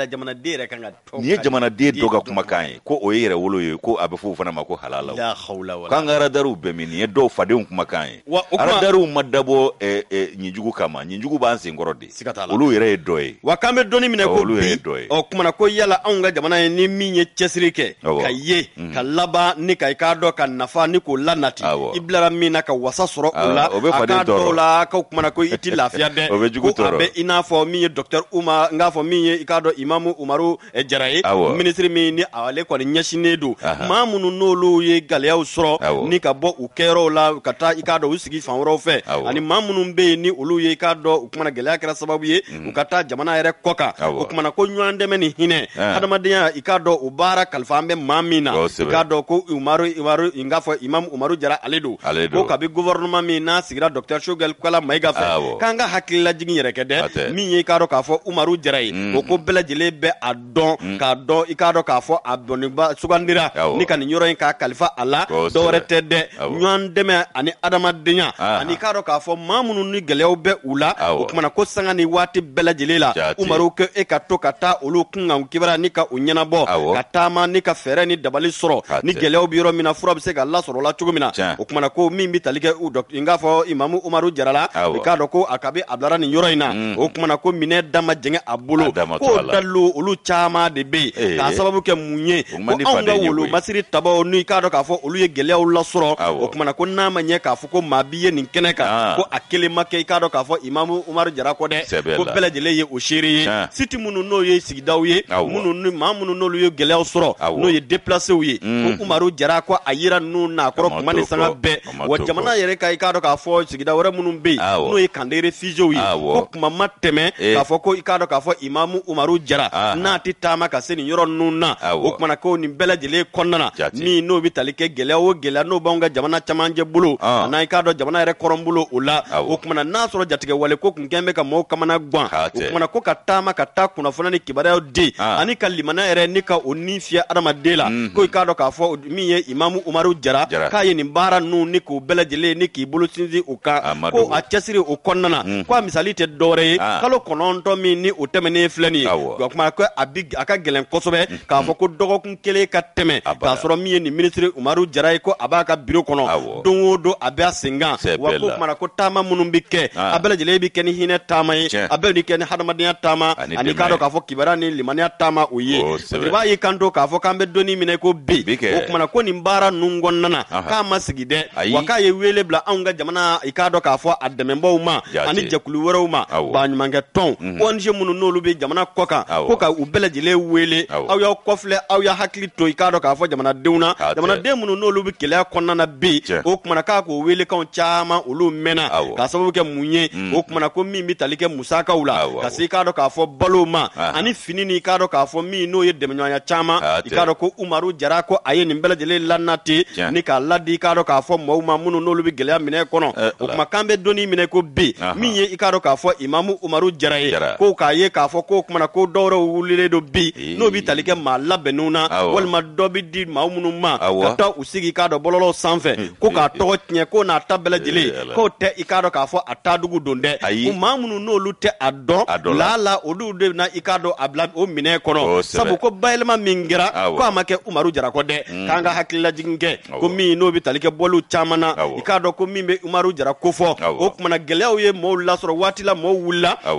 nin ye jamanaden dɔ ka kumakan ye ko o ye yɛrɛ wolo ye ko a bɛ fɔ o fana ma ko halala k'an ka radariw bɛ min nin ye dɔw fadenw kumakan ye radariw ma dabɔ ɲinjugu kama ɲinjugu b'an senkɔrɔ de olu yɛrɛ ye dɔ ye wa k'an bɛ dɔnni minɛ ko bi ɔ kumana ko yala anw ka jamana ye ni min ye cɛsiri kɛ ka ye ka laban ni ka i k'a dɔn ka nafa ni k'o lanati i bilara min na ka wasa sɔrɔ o la a k'a dɔw la ko kumana ko i tɛ lafiya dɛ ko a bɛ i n'a fɔ min ye Dr Umar ng'a fɔ min ye i k'a dɔn Imamu Umaru Jara ye ministre min ni ale kɔni ɲɛsinnen don maa minnu n'olu ye gɛlɛyaw sɔrɔ ni ka bɔ u kɛyɔrɔw la ka taa i k'a dɔn u sigi fan wɛrɛw fɛ ani maa minnu bɛ yen ni olu ye i k'a dɔn u kumana gɛlɛya kɛra sababu ye u ka taa jamana yɛrɛ kɔ kan o kumana ko ɲɔgɔn dɛmɛ ni hinɛ hadamadenya i k'a dɔn o baara kalifa an bɛ maa min na i k'a dɔn ko ng'a fɔ Imamu Umaru Jara ale don ko kabi gouvernement min n'a sigira Dr Shogel Kwala Mayiga fɛ k'an ka hakililajigin yɛrɛ kɛ dɛ min ye i k'a dɔn k'a fɔ Umaru Jara ye o ko bɛɛ lajɛlen bɛ a dɔn k'a dɔn i k'a dɔn k'a fɔ a dɔnniba sugandira ni ka nin yɔrɔ in k'a kalifa a la dɔwɛrɛ tɛ dɛ ɲɔgɔn dɛmɛ ani adamadenya ani k'a dɔn k'a fɔ maa minnu ni gɛlɛyaw bɛ u la o kumana ko sanga ni waati bɛɛ lajɛlen la Umaru ko e ka to ka taa olu kunkan kibara ni ka u ɲɛnabɔ ka taama ni ka fɛɛrɛ ni dabali sɔrɔ ni gɛlɛyaw bɛ yɔrɔ min na fura bɛ se ka lasɔrɔ la cogo min na o kumana ko min bɛ tali kɛ n k'a fɔ Imamu Umaru Jara la i k'a dɔn ko a ka bɛ a bilara nin yɔrɔ in na o kumana ko minɛ dama jɛngɛ a bolo ko dalo olu caman de bɛ yen k'a sababu kɛ mun ye ko anw ka wolo masiri tabaw ni k'a dɔn k'a fɔ olu ye gɛlɛyaw lasɔrɔ o kumana ko n'a ma ɲɛ k'a fɔ ko maa bi ye nin kɛnɛ kan ko a kelen ma kɛ i k'a dɔn k'a fɔ Imamu Umaru Jara kɔ dɛ ko bɛɛ lajɛlen ye o seere ye siti minnu n'o ye sigidaw ye maa minnu n'olu ye gɛlɛyaw sɔrɔ n'o ye déplacéw ye ko Umaru Jara ko a yira ninnu n'a kɔrɔ kuma ni sanga bɛɛ wa jamana yɛrɛ ka i k'a dɔn k'a fɔ sigida wɛrɛ minnu bɛ yen n'o ye Kande réfugiés ye ko kuma ma tɛmɛ k'a fɔ ko i k'a dɔn k'a fɔ Imamu Umaru Jara n'a tɛ taama ka se nin yɔrɔ ninnu na o kumana ko nin bɛɛ lajɛlen kɔnɔna na min n'o bɛ tali kɛ gɛlɛya o gɛlɛya n'o b'anw ka jamana camancɛ bolo n'a i k'a dɔn jamana yɛrɛ kɔrɔn bolo o la o kumana n'a sɔrɔ jatigɛ wale ko kun kɛn bɛ ka mɔgɔw kamana gan o kumana ko ka taama ka taa kunnafoni ni kibaruyaw di ani ka limaniya yɛrɛ ni ka o ni fiyɛ adamaden la ko i k'a dɔn k'a fɔ min ye Imamu Umaru Jara k'a ye nin baara ninnu ni k'o bɛɛ lajɛlen ni k'i bolo sinsin o kan ko a cɛsiri o kɔnɔna na ko a misali tɛ dɔwɛrɛ ye kalo 9 min ni o tɛmɛnen filɛ nin ye o kuma ko a ka gɛlɛn kosɛbɛ k'a fɔ ko dɔgɔkun kelen ka tɛmɛ k'a sɔrɔ min ye nin ministre Umaru Jara ye ko a b'a ka bureau kɔnɔ don o don a bɛ a sen kan wa ko kumana ko taama minnu bɛ kɛ a bɛɛ lajɛlen bɛ kɛ ni hinɛ taama ye a bɛɛ bɛ kɛ ni hadamadenya taama ani k'a dɔn k'a fɔ kibaruya ni limaniya taama o ye i b'a ye kan to k'a fɔ k'an bɛ dɔnni minɛ ko bi o kumana ko nin baara ninnu kɔnɔna na k'a ma sigi dɛ wa k'a ye wele bila anw ka jamana i k'a dɔn k'a fɔ a dɛmɛbaaw ma ani jɛkulu wɛrɛw ma baɲumankɛ tɔn ONG minnu n'olu bɛ jamana kɔ kan ko ka u bɛɛ lajɛlen wele aw y'aw kɔfilɛ aw y'a hakili to i k'a dɔn k'a fɔ jamanadenw na jamanaden minnu n'olu bɛ gɛlɛya kɔnɔna na bi o kumana k'a k'o welekanw caman olu mɛnna k'a sababu kɛ mun ye o kumana ko min bɛ tali kɛ musakaw la ka se i k'a dɔn k'a fɔ balo ma ani fini ni i k'a dɔn k'a fɔ min n'o ye dɛmɛɲɔgɔnya caman i k'a dɔn ko Umaru Jara ko a ye nin bɛɛ lajɛlen lanati ni k'a ladi i k'a dɔn k'a fɔ mɔgɔw ma minnu n'olu bɛ gɛlɛya minɛ kɔnɔ o kuma k'an bɛ dɔnni minɛ ko bi min ye i k'a dɔn k'a fɔ Imamu Umaru Jara ye ko k'a ye k'a fɔ ko kumana ko dɔwɛrɛw wulilen don bi n'o bɛ tali kɛ maa labɛnnenw na walima dɔ bɛ di maa minnu ma ka taa u sigi i k'a dɔn bɔlɔlɔw sanfɛ ko k'a tɔgɔ tiɲɛ ko n'a ta bɛɛ lajɛlen k'o tɛ i k'a dɔn k'a fɔ a taadugu don dɛ o maa minnu n'olu tɛ a dɔn laala olu de na i k'a dɔn a bila o minɛn kɔnɔ sabu ko bayɛlɛma min kɛra ko a ma kɛ Umaru Jara kɔ dɛ k'an ka hakililajigin kɛ ko min n'o bɛ tali kɛ bɔliw caman na i k'a dɔn ko min bɛ Umaru Jara ko fɔ o kumana gɛlɛyaw ye mɔɔw lasɔrɔ waati la mɔɔw wulila k'a fɔ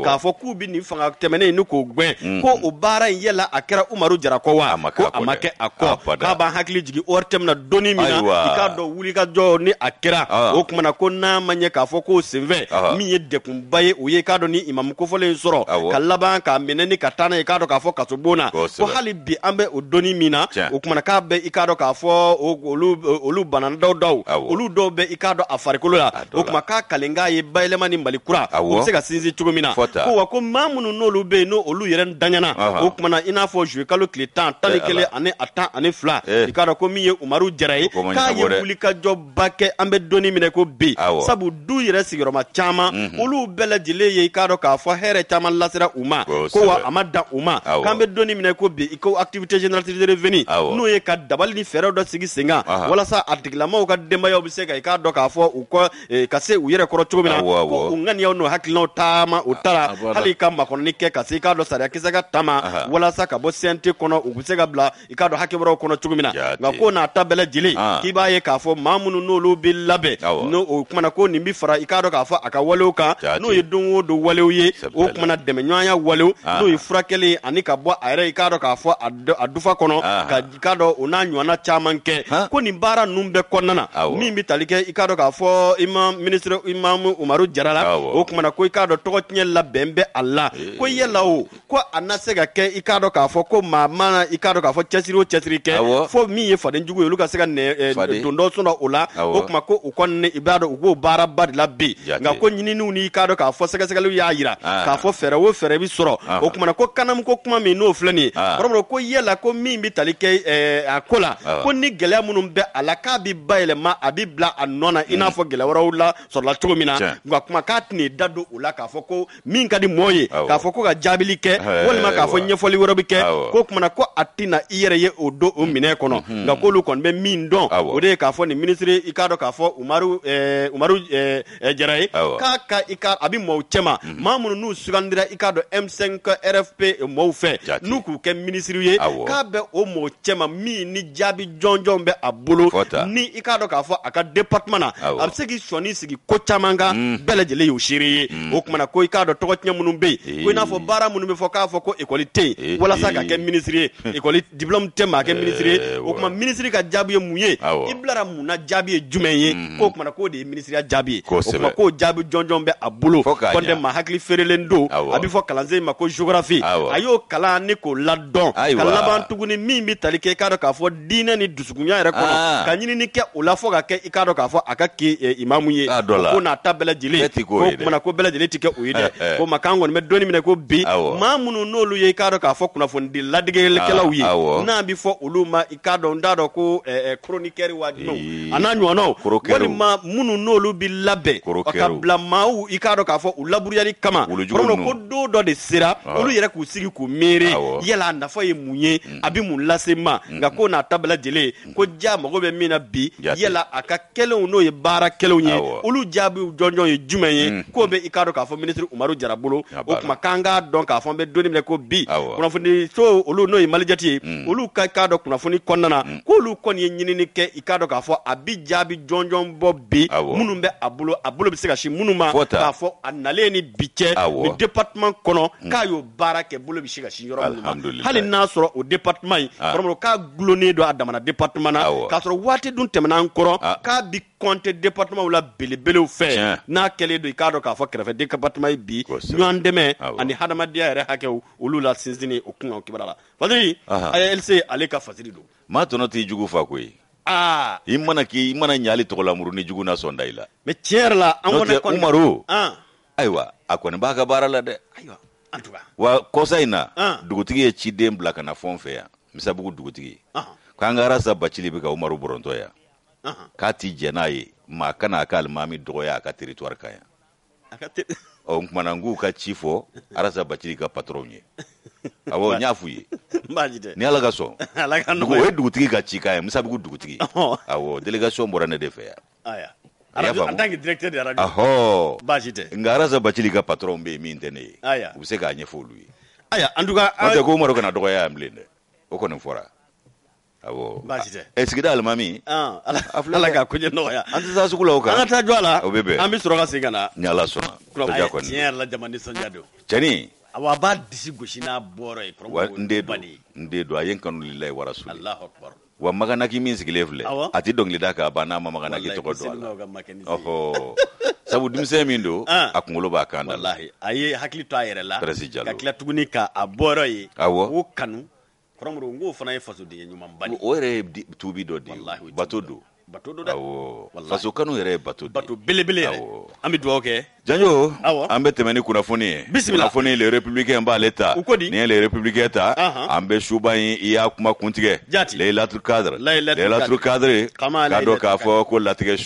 k'u bi ni fanga tɛmɛnen ni k'o gwɛn ko o baara in yɛla a kɛra Umaru Jara kɔ wa ko a ma kɛ a kɔ k'a b'an hakili jigin ORTM na donni min na i k'a dɔn wulikajɔ ni a kɛra o kumana ko n'a ma ɲɛ k'a fɔ k'o senfɛ min ye dekunba ye o ye k'a dɔn ni imamu kofɔlen in sɔrɔ ka laban k'a minɛ ni ka taa n'a ye k'a dɔn k'a fɔ kaso bon na ko hali bi an bɛ o donni min na o kumana k'a bɛ i k'a dɔn k'a fɔ olu banadaw olu dɔw bɛ i k'a dɔn a farikolo la o kuma k'a kalen k'a ye bayɛlɛma ni Mali kura o bɛ se ka sinsin cogo min na ko wa ko maa minnu n'olu bɛ yen n'olu yɛrɛ daɲana o kumana i n'a fɔ juillet kalo tile 11 ani a 12 i k'a dɔn ko min ye Umaru Jara ye k'a ye wulikajɔba kɛ an bɛ donni minɛ ko bi sabu du yɛrɛ sigiyɔrɔma caman olu bɛɛ lajɛlen ye i k'a dɔn k'a fɔ hɛrɛ caman lasera u ma ko wa a ma dan u ma k'an bɛ donni minɛ ko bi i ko activité génératrice de revenu n'o ye ka dabali ni fɛɛrɛw dɔ sigi sen kan walasa a tigilamaw ka denbayaw bɛ se ka i k'a dɔn k'a fɔ u kɔ ka se u yɛrɛ kɔrɔ cogo min na ko u ŋaniyaw n'o hakilinaw taama u taara hali ka makɔnɔni kɛ ka se i k'a dɔn sariya kisɛ ka taama walasa ka bɔ CNT kɔnɔ u bɛ se ka bila i k'a dɔn hakɛ wɛrɛw kɔnɔ cogo min na nka ko n'a ta bɛɛ lajɛlen k'i b'a ye k'a fɔ maa minnu n'olu bɛ labɛn n'o o kumana ko nin bɛ fara i k'a dɔn k'a fɔ a ka walew kan n'o ye don o don walew ye o kumana dɛmɛɲɔgɔnya walew n'o ye furakɛli ani ka bɔ a yɛrɛ i k'a dɔn k'a fɔ a dufa kɔnɔ ka i k'a dɔn o n'a ɲɔgɔnna caman kɛ ko nin baara ninnu bɛɛ kɔnɔna na min bɛ tali kɛ i k'a dɔn k'a fɔ ministre Imamu Umaru Jara la o kumana ko i k'a dɔn tɔgɔ tiɲɛ labɛn bɛ a la ko yala o ko a na se ka kɛ i k'a dɔn k'a fɔ ko maa mana i k'a dɔn k'a fɔ cɛsiri o cɛsiri kɛ fo min ye fadenjugu ye olu ka se ka don dɔ sɔrɔ o la o kuma ko u kɔni i b'a dɔn u k'o baaraba de la bi nka ko ɲininiw ni i k'a dɔn k'a fɔ sɛgɛsɛgɛliw y'a yira k'a fɔ fɛɛrɛ o fɛɛrɛ bi sɔrɔ o kumana ko kanamu ko kuma min n'o filɛ nin ye kɔrɔbɔrɔ ko yala ko min bɛ tali kɛ a ko la ko ni gɛlɛya minnu bɛ a la k'a bɛ bayɛlɛma a bɛ bila a nɔ na i n'a fɔ gɛlɛya wɛrɛw la sɔrɔla cogo min na nka kuma k'a tɛna da don o la k'a fɔ ko min ka di mɔɔ ye k'a fɔ ko ka jaabili kɛ walima k'a fɔ ɲɛfɔli wɛrɛ bɛ kɛ ko kumana ko a tɛna i yɛrɛ ye o don o minɛ kɔnɔ nka k'olu kɔni bɛ min dɔn o de ye k'a fɔ nin ministre i k'a dɔn k'a fɔ Umaru Jara ye k'a a bɛ mɔɔw cɛma maa minnu n'u sugandira i k'a dɔn M5 RFP mɔɔw fɛ n'u k'u kɛ ministre ye k'a bɛ o mɔɔw cɛma min ni jaabi jɔnjɔn bɛ a bolo ni i k'a dɔn k'a fɔ a ka département na a bɛ se k'i sɔnni sigi ko caman kan bɛɛ lajɛlen y'o seere ye o kumana ko i k'a dɔn tɔgɔ tiɲɛ minnu bɛ yen ko i n'a fɔ baara minnu bɛ fɔ k'a fɔ ko école tɛ yen walasa ka kɛ ministre ye école diplôme tɛ maa kɛ ministre ye o kuma ministre ka jaabi ye mun ye i bilara mun na jaabi ye jumɛn ye k'o kumana k'o de ye ministeriya jaabi ye o kuma k'o jaabi jɔnjɔn bɛ a bolo kɔntɛ maa hakili feerelen don a bɛ fɔ kalansen ma ko géographie a y'o kalan ni k'o ladɔn ka laban tuguni min bɛ tali kɛ i k'a dɔn k'a fɔ diinɛ ni dusukunya yɛrɛ kɔnɔ ka ɲinini kɛ o la fo ka kɛ i k'a dɔn k'a fɔ a ka kɛ imamu ye ko n'a ta bɛɛ lajɛlen ko kumana ko bɛɛ lajɛlen tɛ kɛ o ye dɛ ko ma k'an kɔni bɛ dɔnni minɛ ko bi maa minnu n'olu ye i k'a dɔn k'a fɔ kunnafonidi ladegelikɛlaw ye n'a bɛ fɔ olu ma i k'a dɔn n t'a dɔn ko chroniqueur wajibiw a n'a ɲɔgɔnnaw walima minnu n'olu bɛ labɛn ka bila maaw i k'a dɔn k'a fɔ u laburuyali kama ko don dɔ de sera olu yɛrɛ k'u sigi k'u miiri yala a nafa ye mun ye a bɛ mun lase ma nka ko n'a ta bɛɛ lajɛlen ko ja mago bɛ min na bi yala a ka kɛlenw n'o ye baara kɛlenw ye olu jaabiw jɔnjɔn ye jumɛn ye k'o bɛ i k'a dɔn k'a fɔ ministre Umaru Jara bolo o tuma k'an k'a dɔn k'a fɔ an bɛ donni minɛ ko bi kunnafoni so olu n'o ye Malijati ye olu ka k'a dɔn kunnafoni kɔnɔna na k'olu kɔni ye ɲinini kɛ i k'a dɔn k'a fɔ a bɛ jaabi jɔnjɔn bɔ bi minnu bɛ a bolo bɛ se ka si minnu ma k'a fɔ a nalen ni bi cɛ ni département kɔnɔ k'a y'o baara kɛ bolo bɛ se ka si yɔrɔ minnu ma hali n'a sɔrɔ o département in k'a gulonnen don a damana département na k'a sɔrɔ waati dun tɛmɛna an kɔrɔ k'a bi compter département la belebelew fɛ n'a kɛlen don i k'a dɔn k'a fɔ kɛrɛfɛ département ye bi ɲɔgɔn dɛmɛ ani hadamadenya yɛrɛ hakɛw olu la sinsinni o kunkan kibaruya la Fadiri ALC ale ka fasiri don maa tɔnɔ t'i jugu fa koyi i mana ɲali tɔgɔ la muru ni jugu na sɔn da i la mais tiɲɛ yɛrɛ la an kɔni Umaru ayiwa a kɔni b'a ka baara la dɛ wa kɔsa in na dugutigi ye ciden bila ka na fɔn fɛ yan Misabugu dugutigi k'an ka Arasa Bacili bɛ ka Umaru bɔrɔntɔ yan k'a ti jɛ n'a ye maa kana a ka alimami dɔgɔya a ka territoire kan yan n kumana n k'u ka ci fɔ Arasa Bacili ka patron ye awɔ n y'a f'u ye ni Ala ka sɔn o ye dugutigi ka ci kan ye Misabugu dugutigi awɔ délégation bɔra ne de fɛ yan en tant que directeur de radio baasi tɛ nka Arasa Bacili ka patron bɛ yen min tɛ ne ye u bɛ se k'a ɲɛfɔ olu ye en tout cas n'o tɛ ko Umaru kana dɔgɔya yan bilen dɛ o kɔni fɔra awo basite sigida almami ala ka kunye noya anta sugula o ka anta jwala o bebe ambi soroga sigana ni ala sona ko ja ko ni la jamani sonjado chani awa ba disi goshina boro e promo nde do ayen kanu lillahi wa rasul Allahu akbar wa magana ki min sigilefle ati dongli daka bana ma magana ki to do oho sabu dimse min do akungulo ba kanda wallahi ayi hakli to ayere la ka kila tuguni ka aboro yi o kanu promro ngo fana faso de nyuma mbani o re tubi do di batodo da wallahi faso kanu yere bato belebele ami do okay janjo ambe temeni kuna foni le républicain ba leta ni le républicain ta ambe shuba ya kuma kuntige laylatul qadr kado ka fo ko latige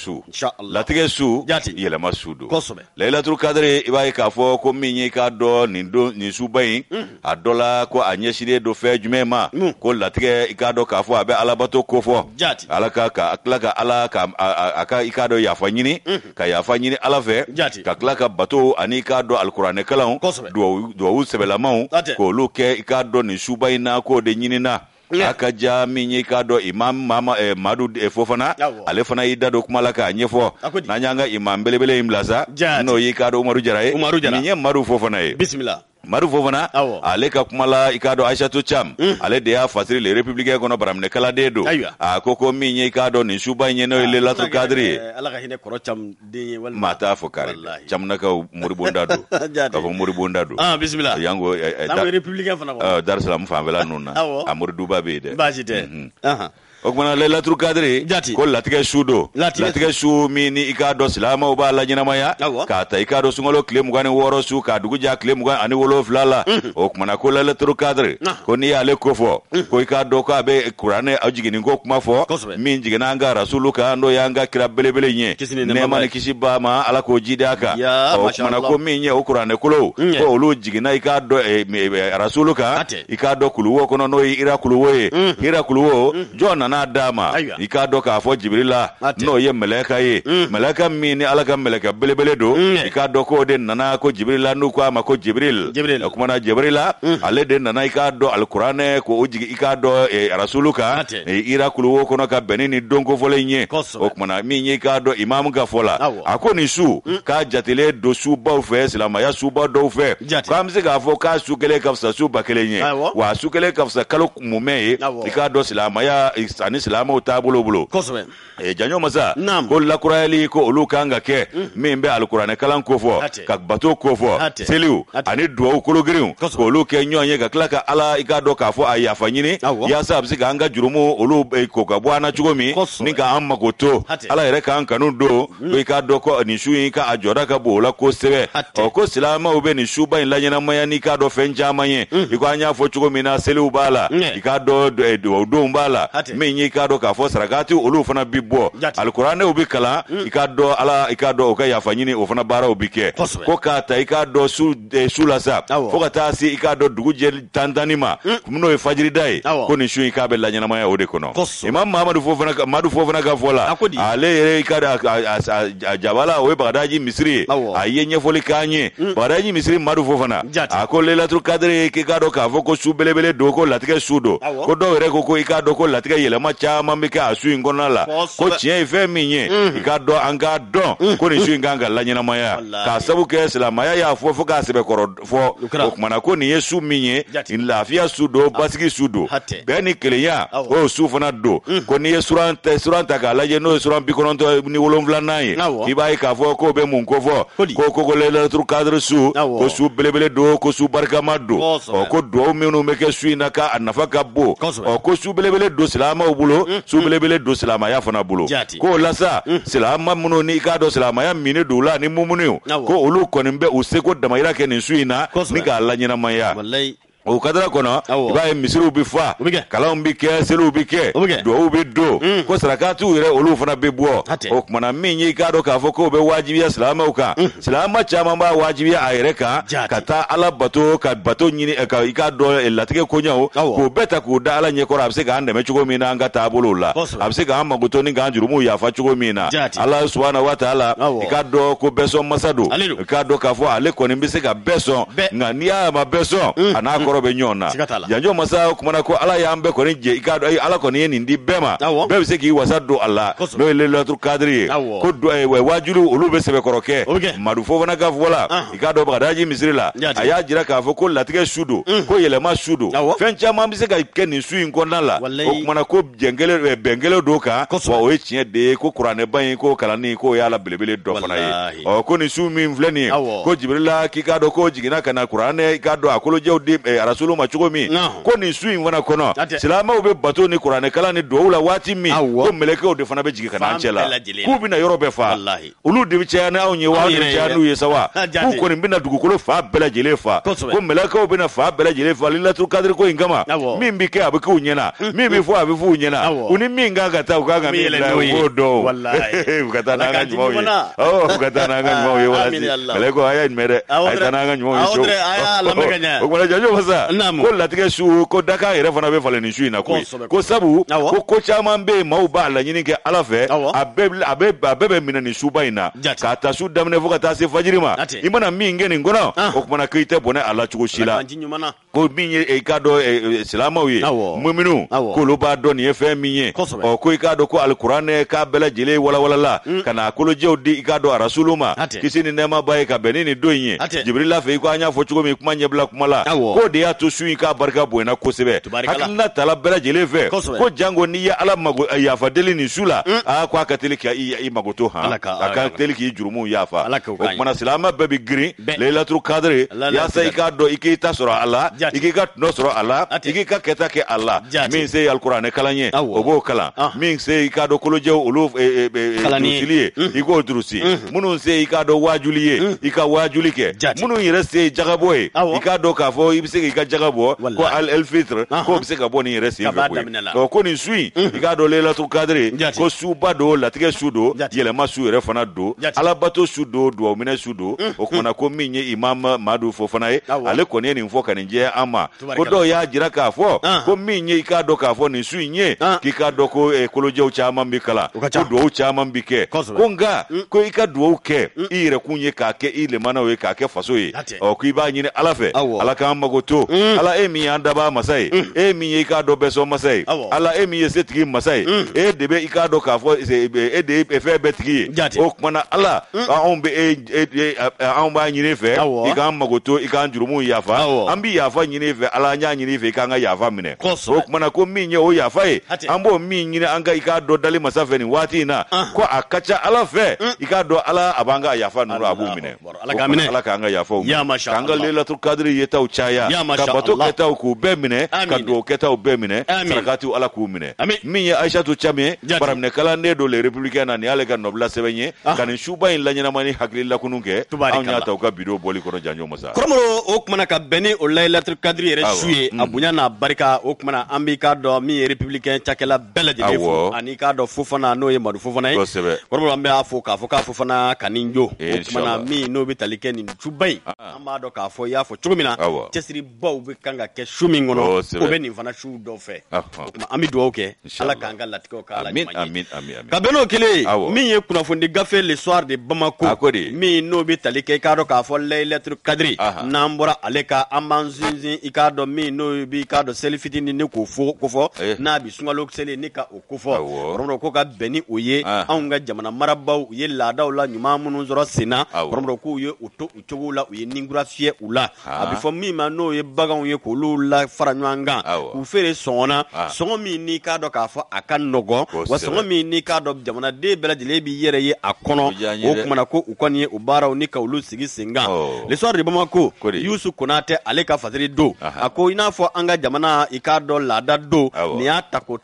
su yele masudo laylatul qadr iba ka fo ko minyi ka do ni shuba adola ko anyeshide do fe jumema ko latige ikado ka fo abe alabato ko fo alaka ala ka aka ikado ya fanyini ka ya fanyini ala fe ka bato ani ka do alqur'ane kalan do sebelamaw ko luke ka do ni subayna ko de nyinina aka jami ka do imam mama madu fofana ale fana ida do kuma laka nyefo na nyanga imam belebele imlaza no yi ka do umaru jaraye minye madu fofana bismillah Maru Fofana ale ka kumala ikado Aishatou Cham ale de ya fasiri le républicain kono baramne kala dedo akoko minye ikado ni shuba nyeno ile latul kadri ala ka hine koro cham de wal mata fokare cham naka muribonda do ka fo muribonda do bismillah yango tam républicain fana ko Dar Salam famela nuna amur duba be de bajite okmana le latul kadri ko latige shudo latige shu mini ikado silama uba la nyina maya ka ta ikado sungolo klem gani woro su ka duguja klem gani ani wolo flala okmana ko le latul kadri ko ni ale kofo ko ikado ko abe qur'ane ajigini ko kuma fo min jigina anga rasuluka ando yanga kira belebele nye ne man kishiba ma ala ko jidaka okmana ko minye o qur'ane kulo ko olu jigina ikado rasuluka ikado kuluwo kono no ira kuluwo jona na dama ikado ka fo jibrila no ye meleka ye meleka mini alaka meleka belebele do ikado ko de nana ko jibrila nu ko ama ko jibril kuma na jibrila ale de nana ikado alqur'ane ko ojigi ikado rasuluka ira kuluwo kono ka benini donko fole nye kuma na minye ikado imam ga fola akoni su ka jatele do su ba fe silama ya su ba do fe kamse ga fo ka su kele kafsa su bakele nye wa su kele kafsa kalo mume ikado silama ya ani silama utabulo bulo janyo masa ko la qur'ani ko olu kanga ke membe alqur'ane kalan ko fo ka bato ko fo seliu ani duwa ko logirin ko olu ke nyonye ga klaka ala igado ka fo aya fanyini ya sabsi ga anga jurumu olu ko ga bwana chugomi ninga amma goto ala ere kan kanu do ko igado ko ni shuyin ka ajoda ka bola ko sebe ko silama ube ni shuba in lanyana maya ni ka do fenja manye iko anya fo chugomi na seliu bala igado do mbala minyi ikado ka fo saragati olu fana bibbo alqur'ane ubi kala ikado ala ikado ka yafanyini ofana bara ubike ko ka ta ikado sula sa fo ka ta si ikado duguje tantanima kumno e fajiri dai ko ni shu ikabe la nyana maya ode kono imam madu fofana ka fola ale ikada jabala we bagadaji misri ayenye foli kanye bagadaji misri madu fofana akole latul kadre ikado ka fo ko su belebele do ko latike sudo ko do were ko ikado ko latike yele ma chama mbika asu ingona la ko chie ife minye ikado anga don ko ni su inganga la nyina maya ka sabu ke silama ya fo ka sebe koro fo okmana ko ni yesu minye in lafia sudo basiki sudo beni keleya o su fana do ko ni suranta ka la je no suran bikononto ni wolomvla naye ibai ka fo ko be mun ko fo ko le tur cadre su ko su belebele do ko su barka maddo ko do menu meke su inaka anafaka bo ko su belebele do silama bulo su belebele do silama ya fana bulo ko lasa silama muno ni ka do silama ya mine dola ni mumunu ko olu konimbe useko damayira ke ni suina ni ka la nyina maya wallahi o kadara kono iba misiru bi fa kala umbi ke selu bi ke do ubi do ko sarakatu ire olu fana be bo o kuma minyi ka do ka fo ko be wajibi islam uka islam chama ba wajibi ayre ka kata ala bato ka bato nyini ka ika do latike ko nyawo ko beta ko da ala nye ko abse ga ande me chugo mina nga tabulula abse ga amma goto ni ga njurumu ya fa chugo mina Allah subhanahu wa ta'ala ika do ko beso masado ika do ka fo ale ko ni mbise ga beso ngania ma beso anakoro yɔrɔ bɛ ɲɔgɔn na janjo masa kumana ko ala y'an bɛɛ kɔni jɛ i ka dɔn ala kɔni ye nin di bɛɛ ma bɛɛ bɛ se k'i wasa don a la n'o ye Laylatul Qadri ye ko wajulu olu bɛ sɛbɛkɔrɔ kɛ Madu Fofana ka fɔ la i ka dɔn Bagadaji misiri la a y'a jira k'a fɔ ko latigɛ su don ko yɛlɛma su don fɛn caman bɛ se ka kɛ nin su in kɔnɔna la o kumana ko bɛnkɛlen don kan wa o ye tiɲɛ de ye ko kuranɛba in ko kalanni ko ye ala belebele dɔ fana ye ko nin su min filɛ nin ye ko Jibrila k'i ka dɔn ko jiginna ka na kuranɛ i ka dɔn a kolojɛw di rasulu ma cogo min ko nin su in fana kɔnɔ silamɛw bɛ bato ni kuranɛ kalan ni duwawu la waati min ko mɛlɛkɛw de fana bɛ jigin ka na an cɛ la k'u bɛna yɔrɔ bɛɛ fa olu de bɛ caya ni anw ye wa anw de bɛ caya n'u ye sa wa k'u kɔni bɛna dugukolo fa bɛɛ lajɛlen fa ko mɛlɛkɛw bɛna fa bɛɛ lajɛlen fa Laylatul Qadri ko in kama min bɛ kɛ a bɛ k'u ɲɛna min bɛ fɔ a bɛ f'u ɲɛna u ni min kan ka taa u kan ka min bila u b'o dɔn u ka taa n'an ka ɲumanw ye u ka taa n'an ka ɲumanw ye walasa mɛlɛkɛw a y'a ɲuman dɛ a ye taa n'an ka ɲumanw ye so o kumana janjo masa ko latigɛ su ko dakan yɛrɛ fana bɛ falen nin su in na koyi ko sabu ko caman bɛ yen maaw b'a laɲini kɛ ala fɛ a bɛɛ bɛ minɛ nin suba in na k'a ta su daminɛ fo ka taa se fajiri ma i mana min kɛ nin kɔnɔ o kumana k'i tɛ bɔnɛ a la cogo si la ko min ye i k'a dɔn silamɛw ye mu'minu k'olu b'a dɔn nin ye fɛn min ye ko i k'a dɔn ko alikuranɛ k'a bɛɛ lajɛlen walawalala ka na kolojɛw di i k'a dɔn a rasulu ma kisi ni nɛɛma ba ye ka bɛn ni nin don in ye Jibrila fɛ i ko an y'a fɔ cogo min kuma ɲɛbila kuma la ko de y'a to su in k'a barika bonyana kosɛbɛ hakilina tala bɛɛ lajɛlen fɛ ko jango n'i ye ala yafa deli nin su la ko a ka teli k'i mago to han a ka teli k'i jurumuw yafa o kumana silamɛ bɛɛ bɛ girin Laylatul Qadri yaasa i k'a dɔn i k'i ta sɔrɔ a la i k'i ka tɔnɔ sɔrɔ a la i k'i ka kɛta kɛ a la min se ye alikuranɛ kalan ye o b'o kalan min se i k'a dɔn kolojɛw olu durusili ye i k'o durusi minnu se i k'a dɔn wajuli ye i ka wajuli kɛ minnu yɛrɛ se jagabɔ ye i k'a dɔn k'a fɔ i bɛ se k'i ka jaga bɔ ko al-fitr k'o bɛ se ka bɔ nin yɛrɛ sen fɛ koyi ko nin su in i k'a dɔn Laylatul Qadri ko suba don latigɛ su don yɛlɛma su yɛrɛ fana don alabato su don duwawuminɛ su don o kumana ko min ye Imam Madu Fofana ye ale kɔni ye nin fɔ ka nin jɛ an ma ko dɔw y'a jira k'a fɔ ko min ye i k'a dɔn k'a fɔ nin su in ye k'i k'a dɔn ko kolojɛw caman bɛ kalan ko duwawu caman bɛ kɛ ko nka ko i ka duwawu kɛ i yɛrɛkun ye k'a kɛ i lemanaw ye k'a kɛ faso ye k'i b'a ɲini ala fɛ ala k'an mago to ala e min y'an daba masa ye e min ye i k'a dɔn bɛɛ sɔn masa ye ala e min ye setigi masa ye e de bɛ i k'a dɔn k'a fɔ e de ye fɛn bɛɛ tigi ye o kumana ala anw b'a ɲini fɛ i k'an mago to i k'an jurumuw yafa an bɛ yafa ɲini fɛ ala an y'a ɲini fɛ i k'an ka yafa minɛ o kumana ko min ye o yafa ye an b'o min ɲini an ka i k'a dɔn dali masa fɛ nin waati in na ko a ka ca ala fɛ i k'a dɔn ala a b'an ka yafa ninnu a b'u minɛ ala k'an ka yafaw minɛ k'an ka Laylatul Qadri yetaw caya ka bato kɛtaw k'u bɛɛ minɛ ka duwawu kɛtaw bɛɛ minɛ sarakatiw ala k'u minɛ min ye Aïssatou Thiam ye baraminɛkalanden don les républicains na nin y'ale ka nɔbila sɛbɛn ye ka nin suba in laɲɛnama ni hakili lakunu kɛ anw y'a ta u ka bidon bɔli kɔnɔ janjo masa kɔrɔmɔrɔ o kumana ka bɛn ni o Laylatul Qadri yɛrɛ su ye a bonya n'a barika o kumana an b'i k'a dɔn min ye républicain cakɛla bɛɛ lajɛlen fo ani k'a dɔn Fofana n'o ye Madu Fofana ye kɔrɔmɔrɔ an b'a fɔ k'a fɔ k'a Fofana ka nin jo o kumana min n'o bɛ tali kɛ nin suba in an b'a dɔn k'a fɔ i y'a fɔ cogo min na cɛsiribaw bɛ kan ka kɛ su min kɔnɔ o bɛ nin fana su dɔ fɛ an bɛ dugawu kɛ ala k'an ka latigɛw k'ala ɲuman ye ka bɛn n'o kelen min ye kunnafoni gafe le soir de Bamako min n'o bɛ tali kɛ i k'a dɔn k'a fɔ Laylatul Qadri n'an bɔra ale ka an b'an sinsin i k'a dɔn min n'o bɛ i k'a dɔn seli fitinin ni k'o kofɔ n'a bɛ sunkalo seli ni ka o kofɔ kɔrɔmɔrɔ ko ka bɛn ni o ye anw ka jamana marabaw u ye laadaw la ɲuman minnu sɔrɔ sen na kɔrɔmɔrɔ k'u ye o to u cogo la u ye ninkura fiyɛ u la a bɛ fɔ min ma n'o ye baganw ye k'olu la fara ɲɔgɔn kan k'u feere sɔngɔ na sɔngɔ min n'i k'a dɔn k'a fɔ a ka nɔgɔn wa sɔngɔ min n'i k'a dɔn jamanaden bɛɛ lajɛlen b'i yɛrɛ ye a kɔnɔ o kumana ko u kɔni ye o baaraw ni ka olu sigi sen kan l'histoire de Bamako Youssou Konate ale ka fasiri don a ko i n'a fɔ an ka jamana i k'a dɔn laada don nin y'a tako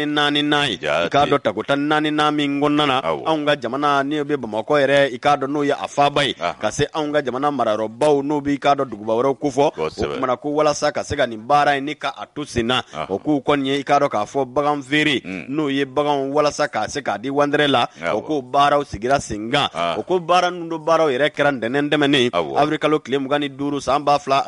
14 ye i k'a dɔn tako 14 min kɔnɔna na anw ka jamana ni bɛ Bamako yɛrɛ i k'a dɔn n'o ye a faaba ye ka se anw ka jamana marayɔrɔbaw n'o b'i k'a dɔn duguba wɛrɛw kofɔ o kumana ko walasa ka se ka nin baara in ni ka a to sen na o k'u kɔni ye i k'a dɔn k'a fɔ bagan feere n'o ye baganw walasa k'a se k'a di wandɛrɛ la o k'o baaraw sigira sen kan o ko baara ninnu do baaraw yɛrɛ kɛra ntɛnɛn tɛmɛnen avril kalo tile 25 san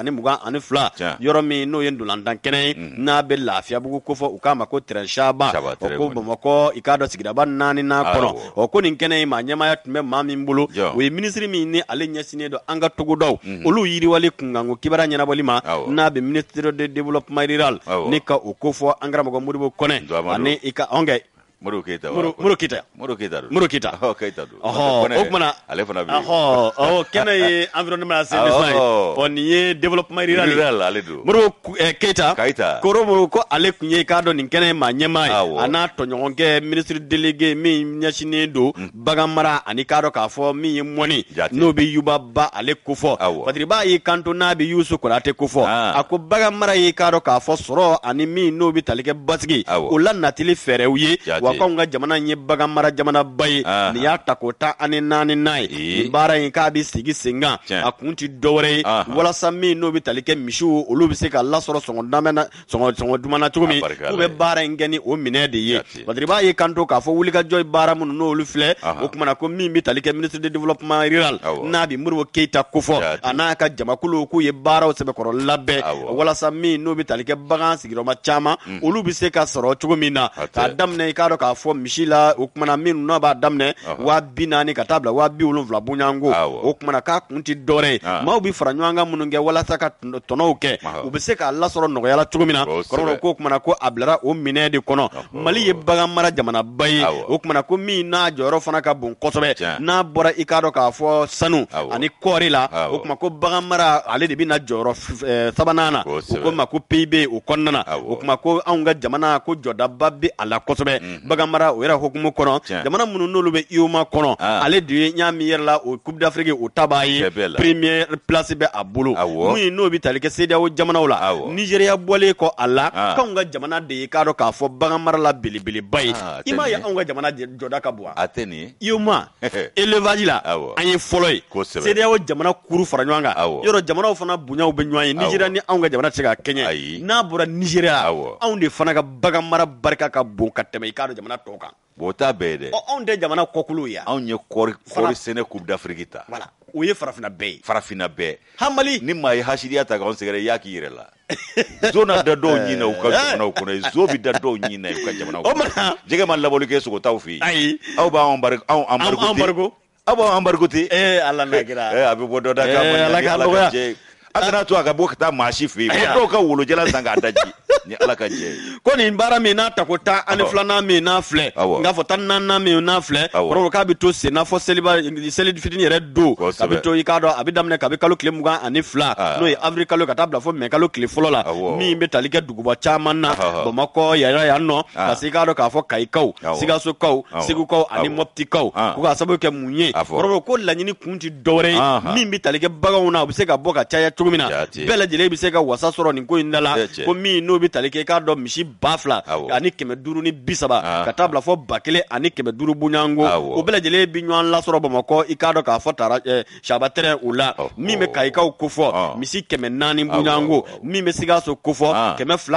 2022 yɔrɔ min n'o ye ndolantan kɛnɛ ye n'a bɛ Lafiyabugu kofɔ u k'a ma ko Terrain Chaba o ko Bamakɔ i k'a dɔn sigidaba 4 kɔnɔ o ko nin kɛnɛ in maa ɲɛmaaya tun bɛ maa min bolo o ye ministre min ni ale ale ɲɛsinen do an ka togodaw olu yiriwali kunkanko kibara ɲɛnabɔli ma n'a bɛ ministre de développement rural ni ka o ko fɔ an karamɔgɔ Modibo Kɔnɛ ani i ka anw kɛ Moro Keita. O kumana ale fana bi kɛnɛ ye environnement assainissement o ni ye développement rural ale do Moro Keita koro ko ale kun ye ka dɔn nin kɛnɛ ma ɲɛmaa ye a n'a tɔɲɔgɔnkɛ ministre délégué min ɲɛsinen do bagan mara ani ka dɔn k'a fɔ min ye mɔni n'o bɛ Yuba Ba ale ko fɔ Badiriba y'i kanto n'a bɛ Yusu Konate ko fɔ a ko bagan mara ye ka dɔn k'a fɔ sɔrɔ ani min n'o bɛ tali kɛ basigi o la natili fɛɛrɛw ye wa k'anw ka jamana ye bagan mara jamana ba ye nin y'a ta k'o ta ani naani n'a ye nin baara in k'a bɛ sigi sen kan a kun ti dɔwɛrɛ ye walasa min n'o bɛ tali kɛ misiw olu bɛ se ka lasɔrɔ sɔngɔ duman na cogo min k'u bɛ baara in kɛ ni o minɛ de ye Badiriba y'i kanto k'a fɔ wulikajɔ baara minnu n'olu filɛ o kumana ko min bɛ tali kɛ ministre de développement rural n'a bɛ Modibo Keita ko fɔ a n'a ka jamakulu k'u ye baaraw sɛbɛkɔrɔ labɛn walasa min n'o bɛ tali kɛ bagan sigiyɔrɔma caman olu bɛ se ka sɔrɔ cogo min na k'a daminɛ i k'a dɔn k'a fɔ misi la o kumana min n'a b'a daminɛ 40,000 ka taa bila 70,000 bonyanko o kumana k'a kun ti dɔwɛrɛ ye maaw bɛ fara ɲɔgɔn kan minnu kɛ walasa ka tɔnɔw kɛ u bɛ se k'a lasɔrɔ nɔgɔyala cogo min na kɔrɔ ko kumana ko a bilara o minɛ de kɔnɔ Mali ye bagan mara jamanaba ye o kumana ko min n'a jɔyɔrɔ fana ka bon kosɛbɛ n'a bɔra i k'a dɔn k'a fɔ sanu ani kɔɔri la o kumana ko bagan mara ale de bɛ na jɔyɔrɔ sabanan na o ko ma ko PIB o kɔnɔna na o kumana ko anw ka jamana ko jɔdaba bɛ a la kosɛbɛ bagan mara o yɛrɛ hukumu kɔnɔ jamana minnu n'olu bɛ IOMA kɔnɔ ale de ye ɲa min yɛrɛ la o Coupe d'Afrique o ta b'a ye première place bɛ a bolo mun n'o bɛ tali kɛ CEDEAO jamanaw la Nigeria bɔlen kɔ a la k'anw ka jamana de ye k'a dɔn k'a fɔ bagan mara la belebeleba ye i m'a ye anw ka jamana jɔda ka bon a tɛ nin IOMA élevage la an ye fɔlɔ ye CEDEAO jamana kuru fara ɲɔgɔn kan yɔrɔ jamanaw fana bonyaw bɛ ɲɔgɔn ye Nigeria ni anw ka jamana tɛ se ka kɛɲɛ n'a bɔra Nigeria anw de fana ka bagan mara barika ka bon ka tɛmɛ i k'a dɔn jamana tɔw kan o t'a bɛɛ ye dɛ anw tɛ jamana kɔkuluw ye anw ye kɔɔri sɛnɛ Coupe d'Afrique ta voilà o ye farafinna bɛɛ ye farafinna bɛɛ Mali ni maa ye hasidiya ta k'anw sɛgɛrɛ i y'a k'i yɛrɛ la zo na da dɔw ɲinɛ u ka jamanaw kɔnɔ zo bi da dɔw ɲinɛ u ka jamanaw kɔnɔ jɛgɛ ma labɔli kɛ sogotaw fɛ yen ayi aw b'an embargo aw b'an embargo ten Ala n'a kɛra a bɛ bɔ dɔ da kan Ala ka jɛ a kana to a ka bɔ ka taa maa si fɛ yen dɔw ka wolojala san k'a daji ni Ala ka jɛ ko nin baara min n'a ta ko 10 ani 2nan min n'a filɛ n k'a fɔ 14nan min n'a filɛ kɔrɔ k'a bɛ to sen n'a fɔ seli fitini yɛrɛ don a bɛ to i k'a dɔn a bɛ daminɛ kabini kalo tile 22 n'o ye avril kalo ka taa bila fo mai kalo tile fɔlɔ la min bɛ tali kɛ duguba caman na Bamakɔ yɛrɛ yan nɔ ka se i k'a dɔn k'a fɔ Kayikaw Sikasokaw Segukaw ani Moptikaw ko k'a sababu kɛ mun ye kɔrɔ ko laɲini kun ti dɔwɛrɛ ye min bɛ tali kɛ baganw na u bɛ se ka bɔ ka caya cogo min na bɛɛ lajɛlen bɛ se ka wasa sɔrɔ nin ko in da la ko min n'o bɛ tali kɛ i k'a dɔn misi 2,000 ani 530 ka taa bila fɔ 1,000 ani 500 bonyanko o bɛɛ lajɛlen bɛ ɲɔgɔn lasɔrɔ Bamakɔ i k'a dɔn k'a fɔ tara Shabbatɛrɛn o la min bɛ Kayikaw ko fɔ misi 400 bonyanko min bɛ Sikaso ko fɔ 230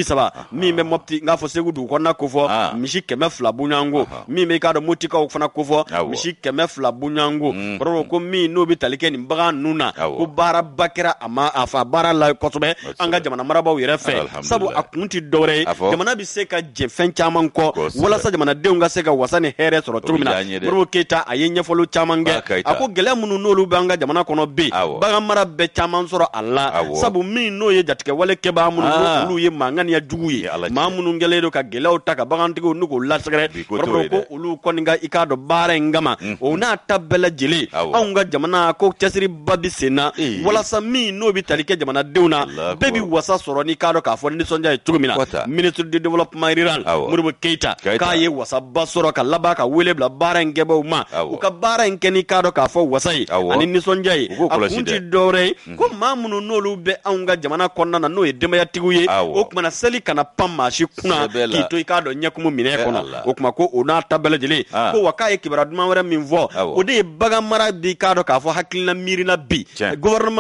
min bɛ Mopti n k'a fɔ Segu dugu kɔnɔna ko fɔ misi 200 bonyanko min bɛ i k'a dɔn Motikaw fana ko fɔ misi 200 bonyanko kɔrɔ ko min n'o bɛ tali kɛ nin bagan ninnu na ko baaraba kɛra a fa baara la kosɛbɛ an ka jamana marabaaw yɛrɛ fɛ sabu a kun ti dɔwɛrɛ ye jamana bɛ se ka jɛ fɛn caman kɔ walasa jamanadenw ka se ka wasa ni hɛrɛ sɔrɔ cogo min na Modibo Keita a ye ɲɛfɔliw caman kɛ a ko gɛlɛya minnu n'olu bɛ an ka jamana kɔnɔ bi bagan mara bɛɛ caman sɔrɔ a la sabu min n'o ye jatigɛwale kɛbaa minnu olu ye manganiya jugu ye maa minnu kɛlen don ka gɛlɛyaw ta ka bagantigiw n'u k'o lasɛgɛrɛ ko olu kɔni ka i k'a dɔn baara in kama o n'a ta bɛɛ lajɛlen anw ka jamana ko cɛsiriba bi sen na walasa min n'o bɛ tali kɛ jamanadenw na bɛɛ bɛ wasa sɔrɔ n'i k'a dɔn k'a fɔ nisɔndiya ye cogo min na ministre de développement rural Modibo Keita k'a ye wasaba sɔrɔ ka laban ka wele bila baara in kɛbaaw ma u ka baara in kɛ n'i k'a dɔn k'a fɔ wasa ye ani nisɔndiya ye a kun ti dɔwɛrɛ ye ko maa minnu n'olu bɛ anw ka jamana kɔnɔna na n'o ye denbayatigiw ye o kumana seli kana pan maa si kunna k'i to i k'a dɔn ɲɛkumu minɛ kɔnɔ o kuma ko o n'a ta bɛɛ lajɛlen ko wa k'a ye kibaruya duman wɛrɛ min fɔ o de ye bagan mara bi k'a dɔn k'a fɔ hakilina miirina bi gouvernement min n'o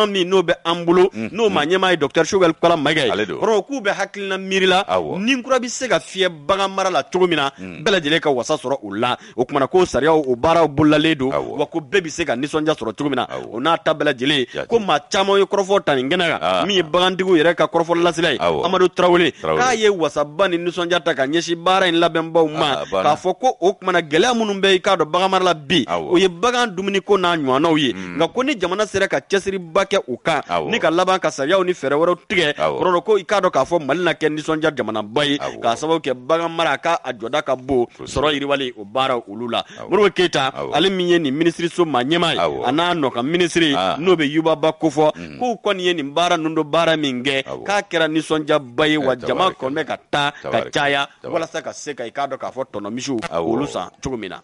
be ambulo no ma nyema docteur Shogel Kala Magay ro ku be hakilina mirila ni kura bi se ka fie bagan mara la togomina bela jele ka wasa soro ulla o kuma ko sariya o bara bullaledo wa ko be bi se ka nisonja soro togomina o na tabela jele ko ma chamo yo krofo tan ngena mi bagan digu yere ka krofo lasilay Amadou Traoré ka ye wasa bani nisonja ta ka nyeshi bara in labemba ma ka foko o kuma na gele munun be ka do bagan mara la bi o ye bagan dumuni ko na nywana o ye nga ko ni jamana sere ka chesiri bake uka ni ka laban ka sariya ni fere woro tige ro ko ikado ka fo malina ken nisonja jamana bay ka sababu ke bagan mara ka ajoda ka bo soro iriwali o bara ulula murwe keta ali minye ni ministry so manyema ana no ka ministry no be yuba bakofo ko koni ye ni bara nundo bara minge ka kera nisonja bay wa jama ko me ka ta ka chaya wala saka seka ikado ka fo tono mishu ulusa chugumina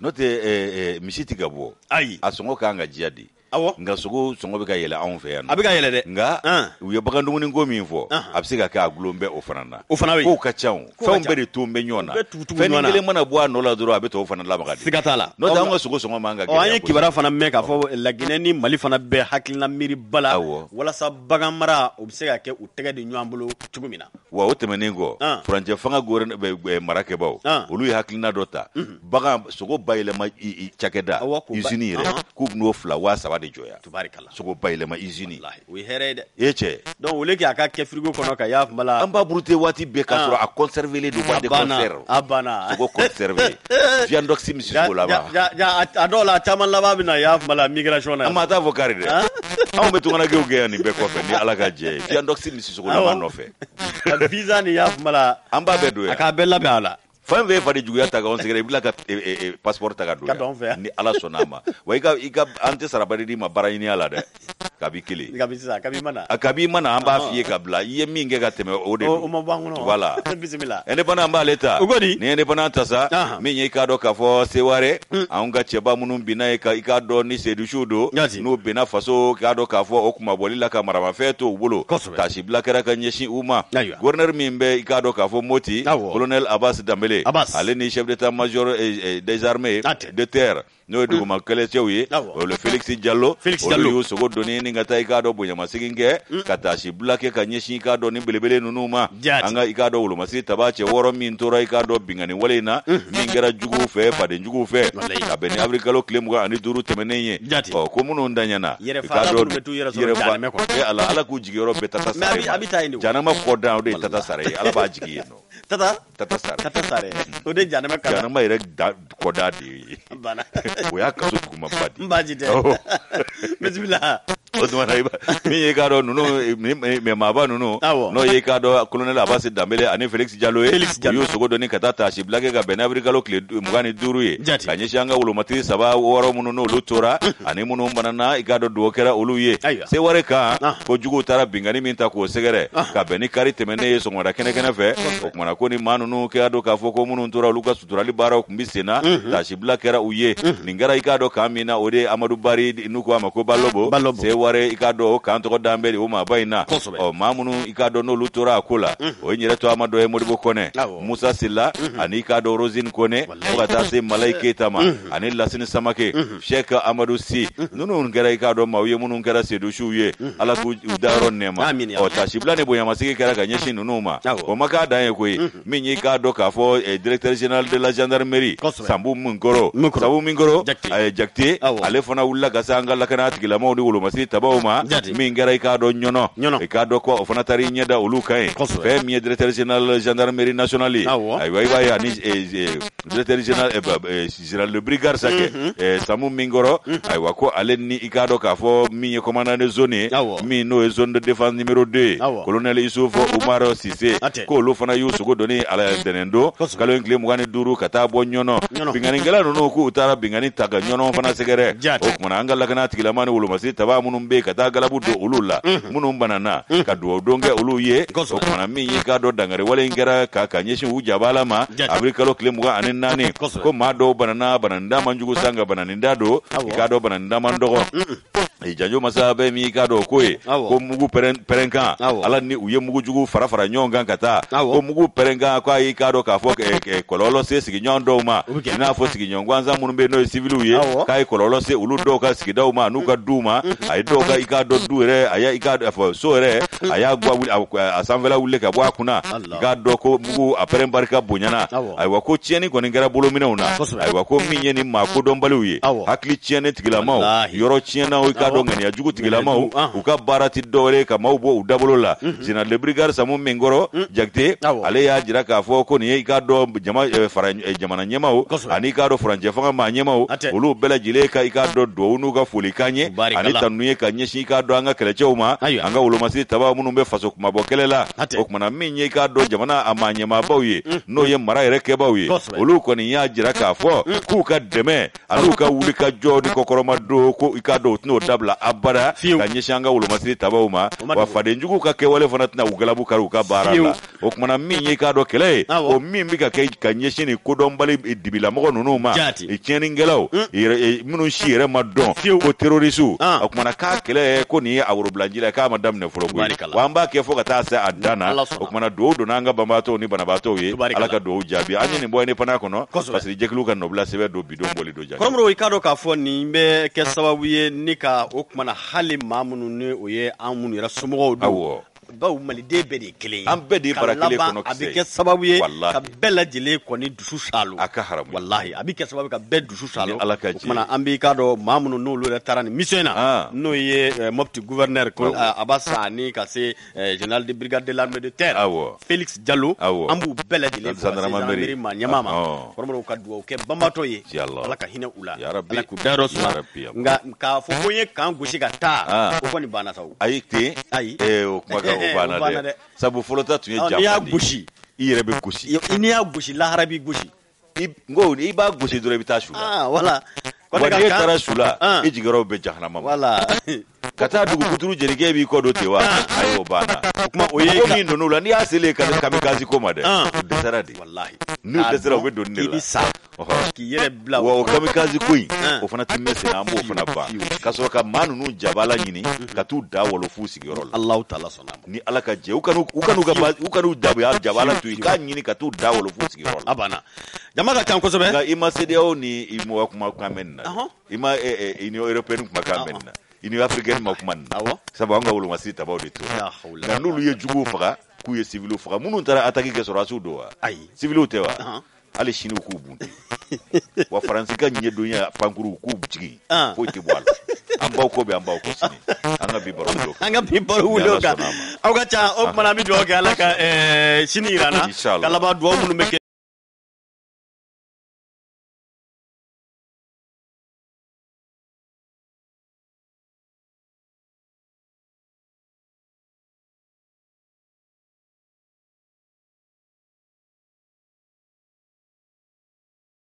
note misiti gabo asongo ka nga jiadi nga sogo be ka yele an fe yan abika yele de nga u ye bagan dumuni ngo min fo abse ka ka glombe o fanana ko ka chaw fam be de tumbe nyona fe ni ngele mana bo no la duro abeto o fanana la magadi sigatala no da nga sogo manga o anye kibara fana me ka fo la gineni mali fana be hakilna miri bala wala sa bagan mara obse ka ke u tege de nyambulu tugumina wa o temene ngo franje fanga gore be marake baw olu ye hakilna dota bagan sogo bayele ma chakeda usini re ku no fla wa sa de joya tubarikala sogo bayle ma izini we herede eche donc wole ki aka ke frigo kono ka yaf mala amba brute wati be ka sura a conserver les droits de conserve abana sogo conserver viandoxi misiko la ba ya adola chaman la ba bina yaf mala migration na amata vokari de amu betu ngana ge ni be ko fe ni alaga je viandoxi misiko la ba no fe visa ni yaf mala amba be do ya aka bella be ala fan ve fa de juguya taga on segere bila ka passeport taga do ni ala sonama wa ika ante sarabari di ma barayini ala de kabi kili kabi mana amba fiye kabla iye minge ka teme o de o mo banguno voilà bismillah ene bana amba leta ni ene bana tasa minye ka do ka fo seware aunga cheba munum bina ka do ni sedu shudo no bina faso ka do ka fo okuma bolila ka marama feto ubulu tashi bla kera ka nyeshi uma gouverneur mimbe ka do ka fo moti colonel Abbas Dambele allez ni chef d'état-major des armées de terre no duguma kele cewye le Félix Diallo yo sogo doni ni ngata ikado bonya masiginge katashi blake kanyeshi ikado ni belebele nunuma anga ikado ulo masi tabache woro min tora ikado bingani walena mingera jugu fe pade jugu fe abeni abrikalo klemga ani duru temeneye ko munu ndanyana ikado ala ku jigiro betata sare janama koda de tata sare ala ba jigi no tata sare o de janama ire koda di bana oya kaso kuma badi mbaji de bismillah oduma raiba mi ye kado nuno me maba nuno no ye kado colonel Abbas Dambele ani Félix Diallo yo sogo doni katata shi blage ga benabrikalo kle mugani duru ye kanyeshi anga ulo matri saba woro muno no lutora ani muno banana ikado duokera ulu ye se ware ka ko jugo tara bingani minta ko segere ka beni kari temene ye songo da kene fe okmana ko ni manu no kado ka foko muno ntora luka suturali bara kumbisena ta shi blakera uye ningara ikado kamina ode Amadou Bari nuko amako balobo se ware ikado kanto dambeli uma baina o mamunu ikado no lutora akula o nyere to Amadou e modibo kone Musa Silla ani ikado Rosine kone o gata se malaike tama ani Lasine Samake Sheikh Amadou Si nunu ngara ikado mawiye munu ngara sedu shuye ala ku udaro nema o tashibla ne boya masike kara kanyeshi nunuma o maka da yekoi minyi ikado ka fo directeur général de la gendarmerie Sambu Mungoro jakti ale fana wulla gasanga lakana tigila mawdi wulu masi tabawma mingara ikado nyono ikado ko fana tari nyeda ulukai fe mi directeur général gendarmerie nationale ay way ani directeur général le brigade sake Samu Mingoro ay wako ale ni ikado ka fo mi commandant de zone mi no zone de défense numéro 2 colonel Issouf Oumar Cissé ko lo fana yusugo doni ala denendo kalo ngle mugane duru kata bo nyono bingani ngala no ku utara bingani taga nyono fana segere o kuma angala kana tigila mani wulu masi taba munum be kata galabu do ulula munum banana ka do donge ulu ye o kuma mi yi ka do dangare wala ngara ka kanyeshi ujabala ma abrikalo klemuga anen nani ko ma do banana bananda manjugo sanga banani ndado ka do bananda mandogo janjo masa be mi ka do ko ye ko mugu perenkan ala ni u ye mugu jugu fara ɲɔgɔn kan ka taa ko mugu perenkan ko ayi ka do k'a fɔ kɔlɔlɔ se sigiɲɔgɔn dɔw ma i n'a fɔ sigiɲɔgɔn gansan minnu bɛ n'o ye civiliw ye k'a ye kɔlɔlɔ se olu dɔw ka sigidaw ma n'u ka duw ma a ye dɔw ka i ka dɔ du yɛrɛ a y'a i ka fɔ so yɛrɛ a y'a a sanfɛla wuli ka bɔ a kunna i k'a dɔn ko mugu a pɛrɛn barika bonyana ayiwa ko tiɲɛni kɔni kɛra bolominɛw na ayiwa ko min ye ni maa kodɔnbaliw ye hakili tiɲɛni tigilamaw yɔrɔ tiɲɛnaw i ka dɔn ŋaniya jugu tigilamaw u ka baara ti dɔwɛrɛ ka maaw bɔ u dabolo la général de brigade Samu Minkɔrɔ Jakite ale y'a jira k'a fɔ ko nin ye i ka dɔn jamana ɲɛmaw ani i ka dɔn furancɛ fanga maa ɲɛmaw olu bɛɛ lajɛlen ka i ka dɔn duwawu n'u ka folikan ye ani tanu ye ka ɲɛsin i ka dɔn an ka kɛlɛcɛw ma an ka wolomasiri taba minnu bɛ faso kumabɔ kɛlɛ la o kumana min ye i ka dɔn jamana a maa ɲɛmaabaw ye n'o ye mara yɛrɛ kɛbaw ye olu kɔni y'a jira k'a fɔ k'u ka dɛmɛ an'u ka wuli ka jɔ ni kɔkɔrɔma don ko i ka dɔn u tɛn'o dabila abada ka ɲɛsin an ka wolomasiri tabaw ma wa fadenjugu ka kɛwale fana tɛna u galabu kari u ka baara la o kumana min ye i ka dɔn kɛlɛ ye o min bɛ ka kɛ ka ɲɛsin nin kodɔnbali dibilamɔgɔ ninnu ma tiɲɛnikɛlaw minnu si yɛrɛ ma dɔn ko terrorisiw o kumana k'a kɛlɛ ko nin ye a worobilanji la k'a ma daminɛ fɔlɔ koyi wa an b'a kɛ fo ka taa se a dan na o kumana duwawu donna an ka banbaatɔw ni banabaatɔw ye ala ka duwawu jaabi an ye nin bɔ ye ne fana kɔnɔ parce que jɛkulu ka nɔbila sɛbɛn don bidon bɔli don jaabi kɔrɔmɔrɔw i k'a dɔn k'a fɔ nin bɛ kɛ sababu ye ni ka o kumana hali maa minnu ni o ye an minnu yɛrɛ somɔgɔw don bawo maliden bɛɛ de ye kelen ye an bɛɛ de ye bara kelen kɔnɔ a bɛ kɛ sababu ye ka bɛɛ lajɛlen kɔni dusu salo a ka haramu wallahi a bɛ kɛ sababu ka bɛɛ dusu salo ala ka o kumana an b'i k'a dɔn maa minnu n'olu yɛrɛ taara nin mission in na n'o ye Mopti gouverneur Abassa ni ka se général de brigade de l'armée de terre Félix Diallo an b'u bɛɛ lajɛlen fo gendarmerie ma ɲɛmaa ma kɔrɔmɔrɔw ka duwawu kɛ banbaatɔ ye ala ka hinɛ u la ala k'u dayɔrɔ suma nka k'a fɔ ko n ye kan gosi ka taa o kɔni banna sa o ayi ten ayi o kuma kan o banna dɛ sabu fɔlɔta tun ye janfandi n'i y'a gosi i yɛrɛ bɛ gosi n'i y'a gosi lahara b'i gosi i b'a gosi dɔrɔn i bɛ taa su la voilà wa n'i taara su la i jigiyɔrɔw bɛ jahanama ma voilà ka taa dugu kuturu jelikɛ b'i kɔ don ten wa ayi o banna o ye ko min donn'u la n'i y'a selen kamikaze ko ma dɛ o dɛsɛra de wallahi n'u dɛsɛra u bɛ don ne la i bɛ sa k'i yɛrɛ bila wa o kamikaze ko in o fana tɛ mɛn sen an b'o fana ban ka sɔrɔ ka maa ninnu jabala ɲini ka t'u da wolo f'u sigiyɔrɔ la Alahu taala sɔnna ni ala ka jɛ u kan'u jabala to yen k'a ɲini ka t'u da wolo f'u sigiyɔrɔ la a banna jama ka can kosɛbɛ nka i ma CEDEAO ni i mɔgɔ kumakan mɛn nin na i ma Union européenne kumakan mɛn nin na Union africaine ma kuma nin na sabu an ka wolomasiri tabaw de to nka n'olu ye juguw faga k'u ye civiliw faga minnu taara attaque kɛ sɔrɔdasiw don wa civiliw tɛ wa hali sini u k'u bunte wa faransi ka ɲɛdonya pankuru k'u jigi foyi tɛ bɔ a la an baw ko bɛ an baw ko sini an ka bi baro wuli an ka bi baro wuli o kan aw ka ca o kumana an bɛ dugawu kɛ ala ka sini yira an na ka laban dugawu minnu bɛ kɛ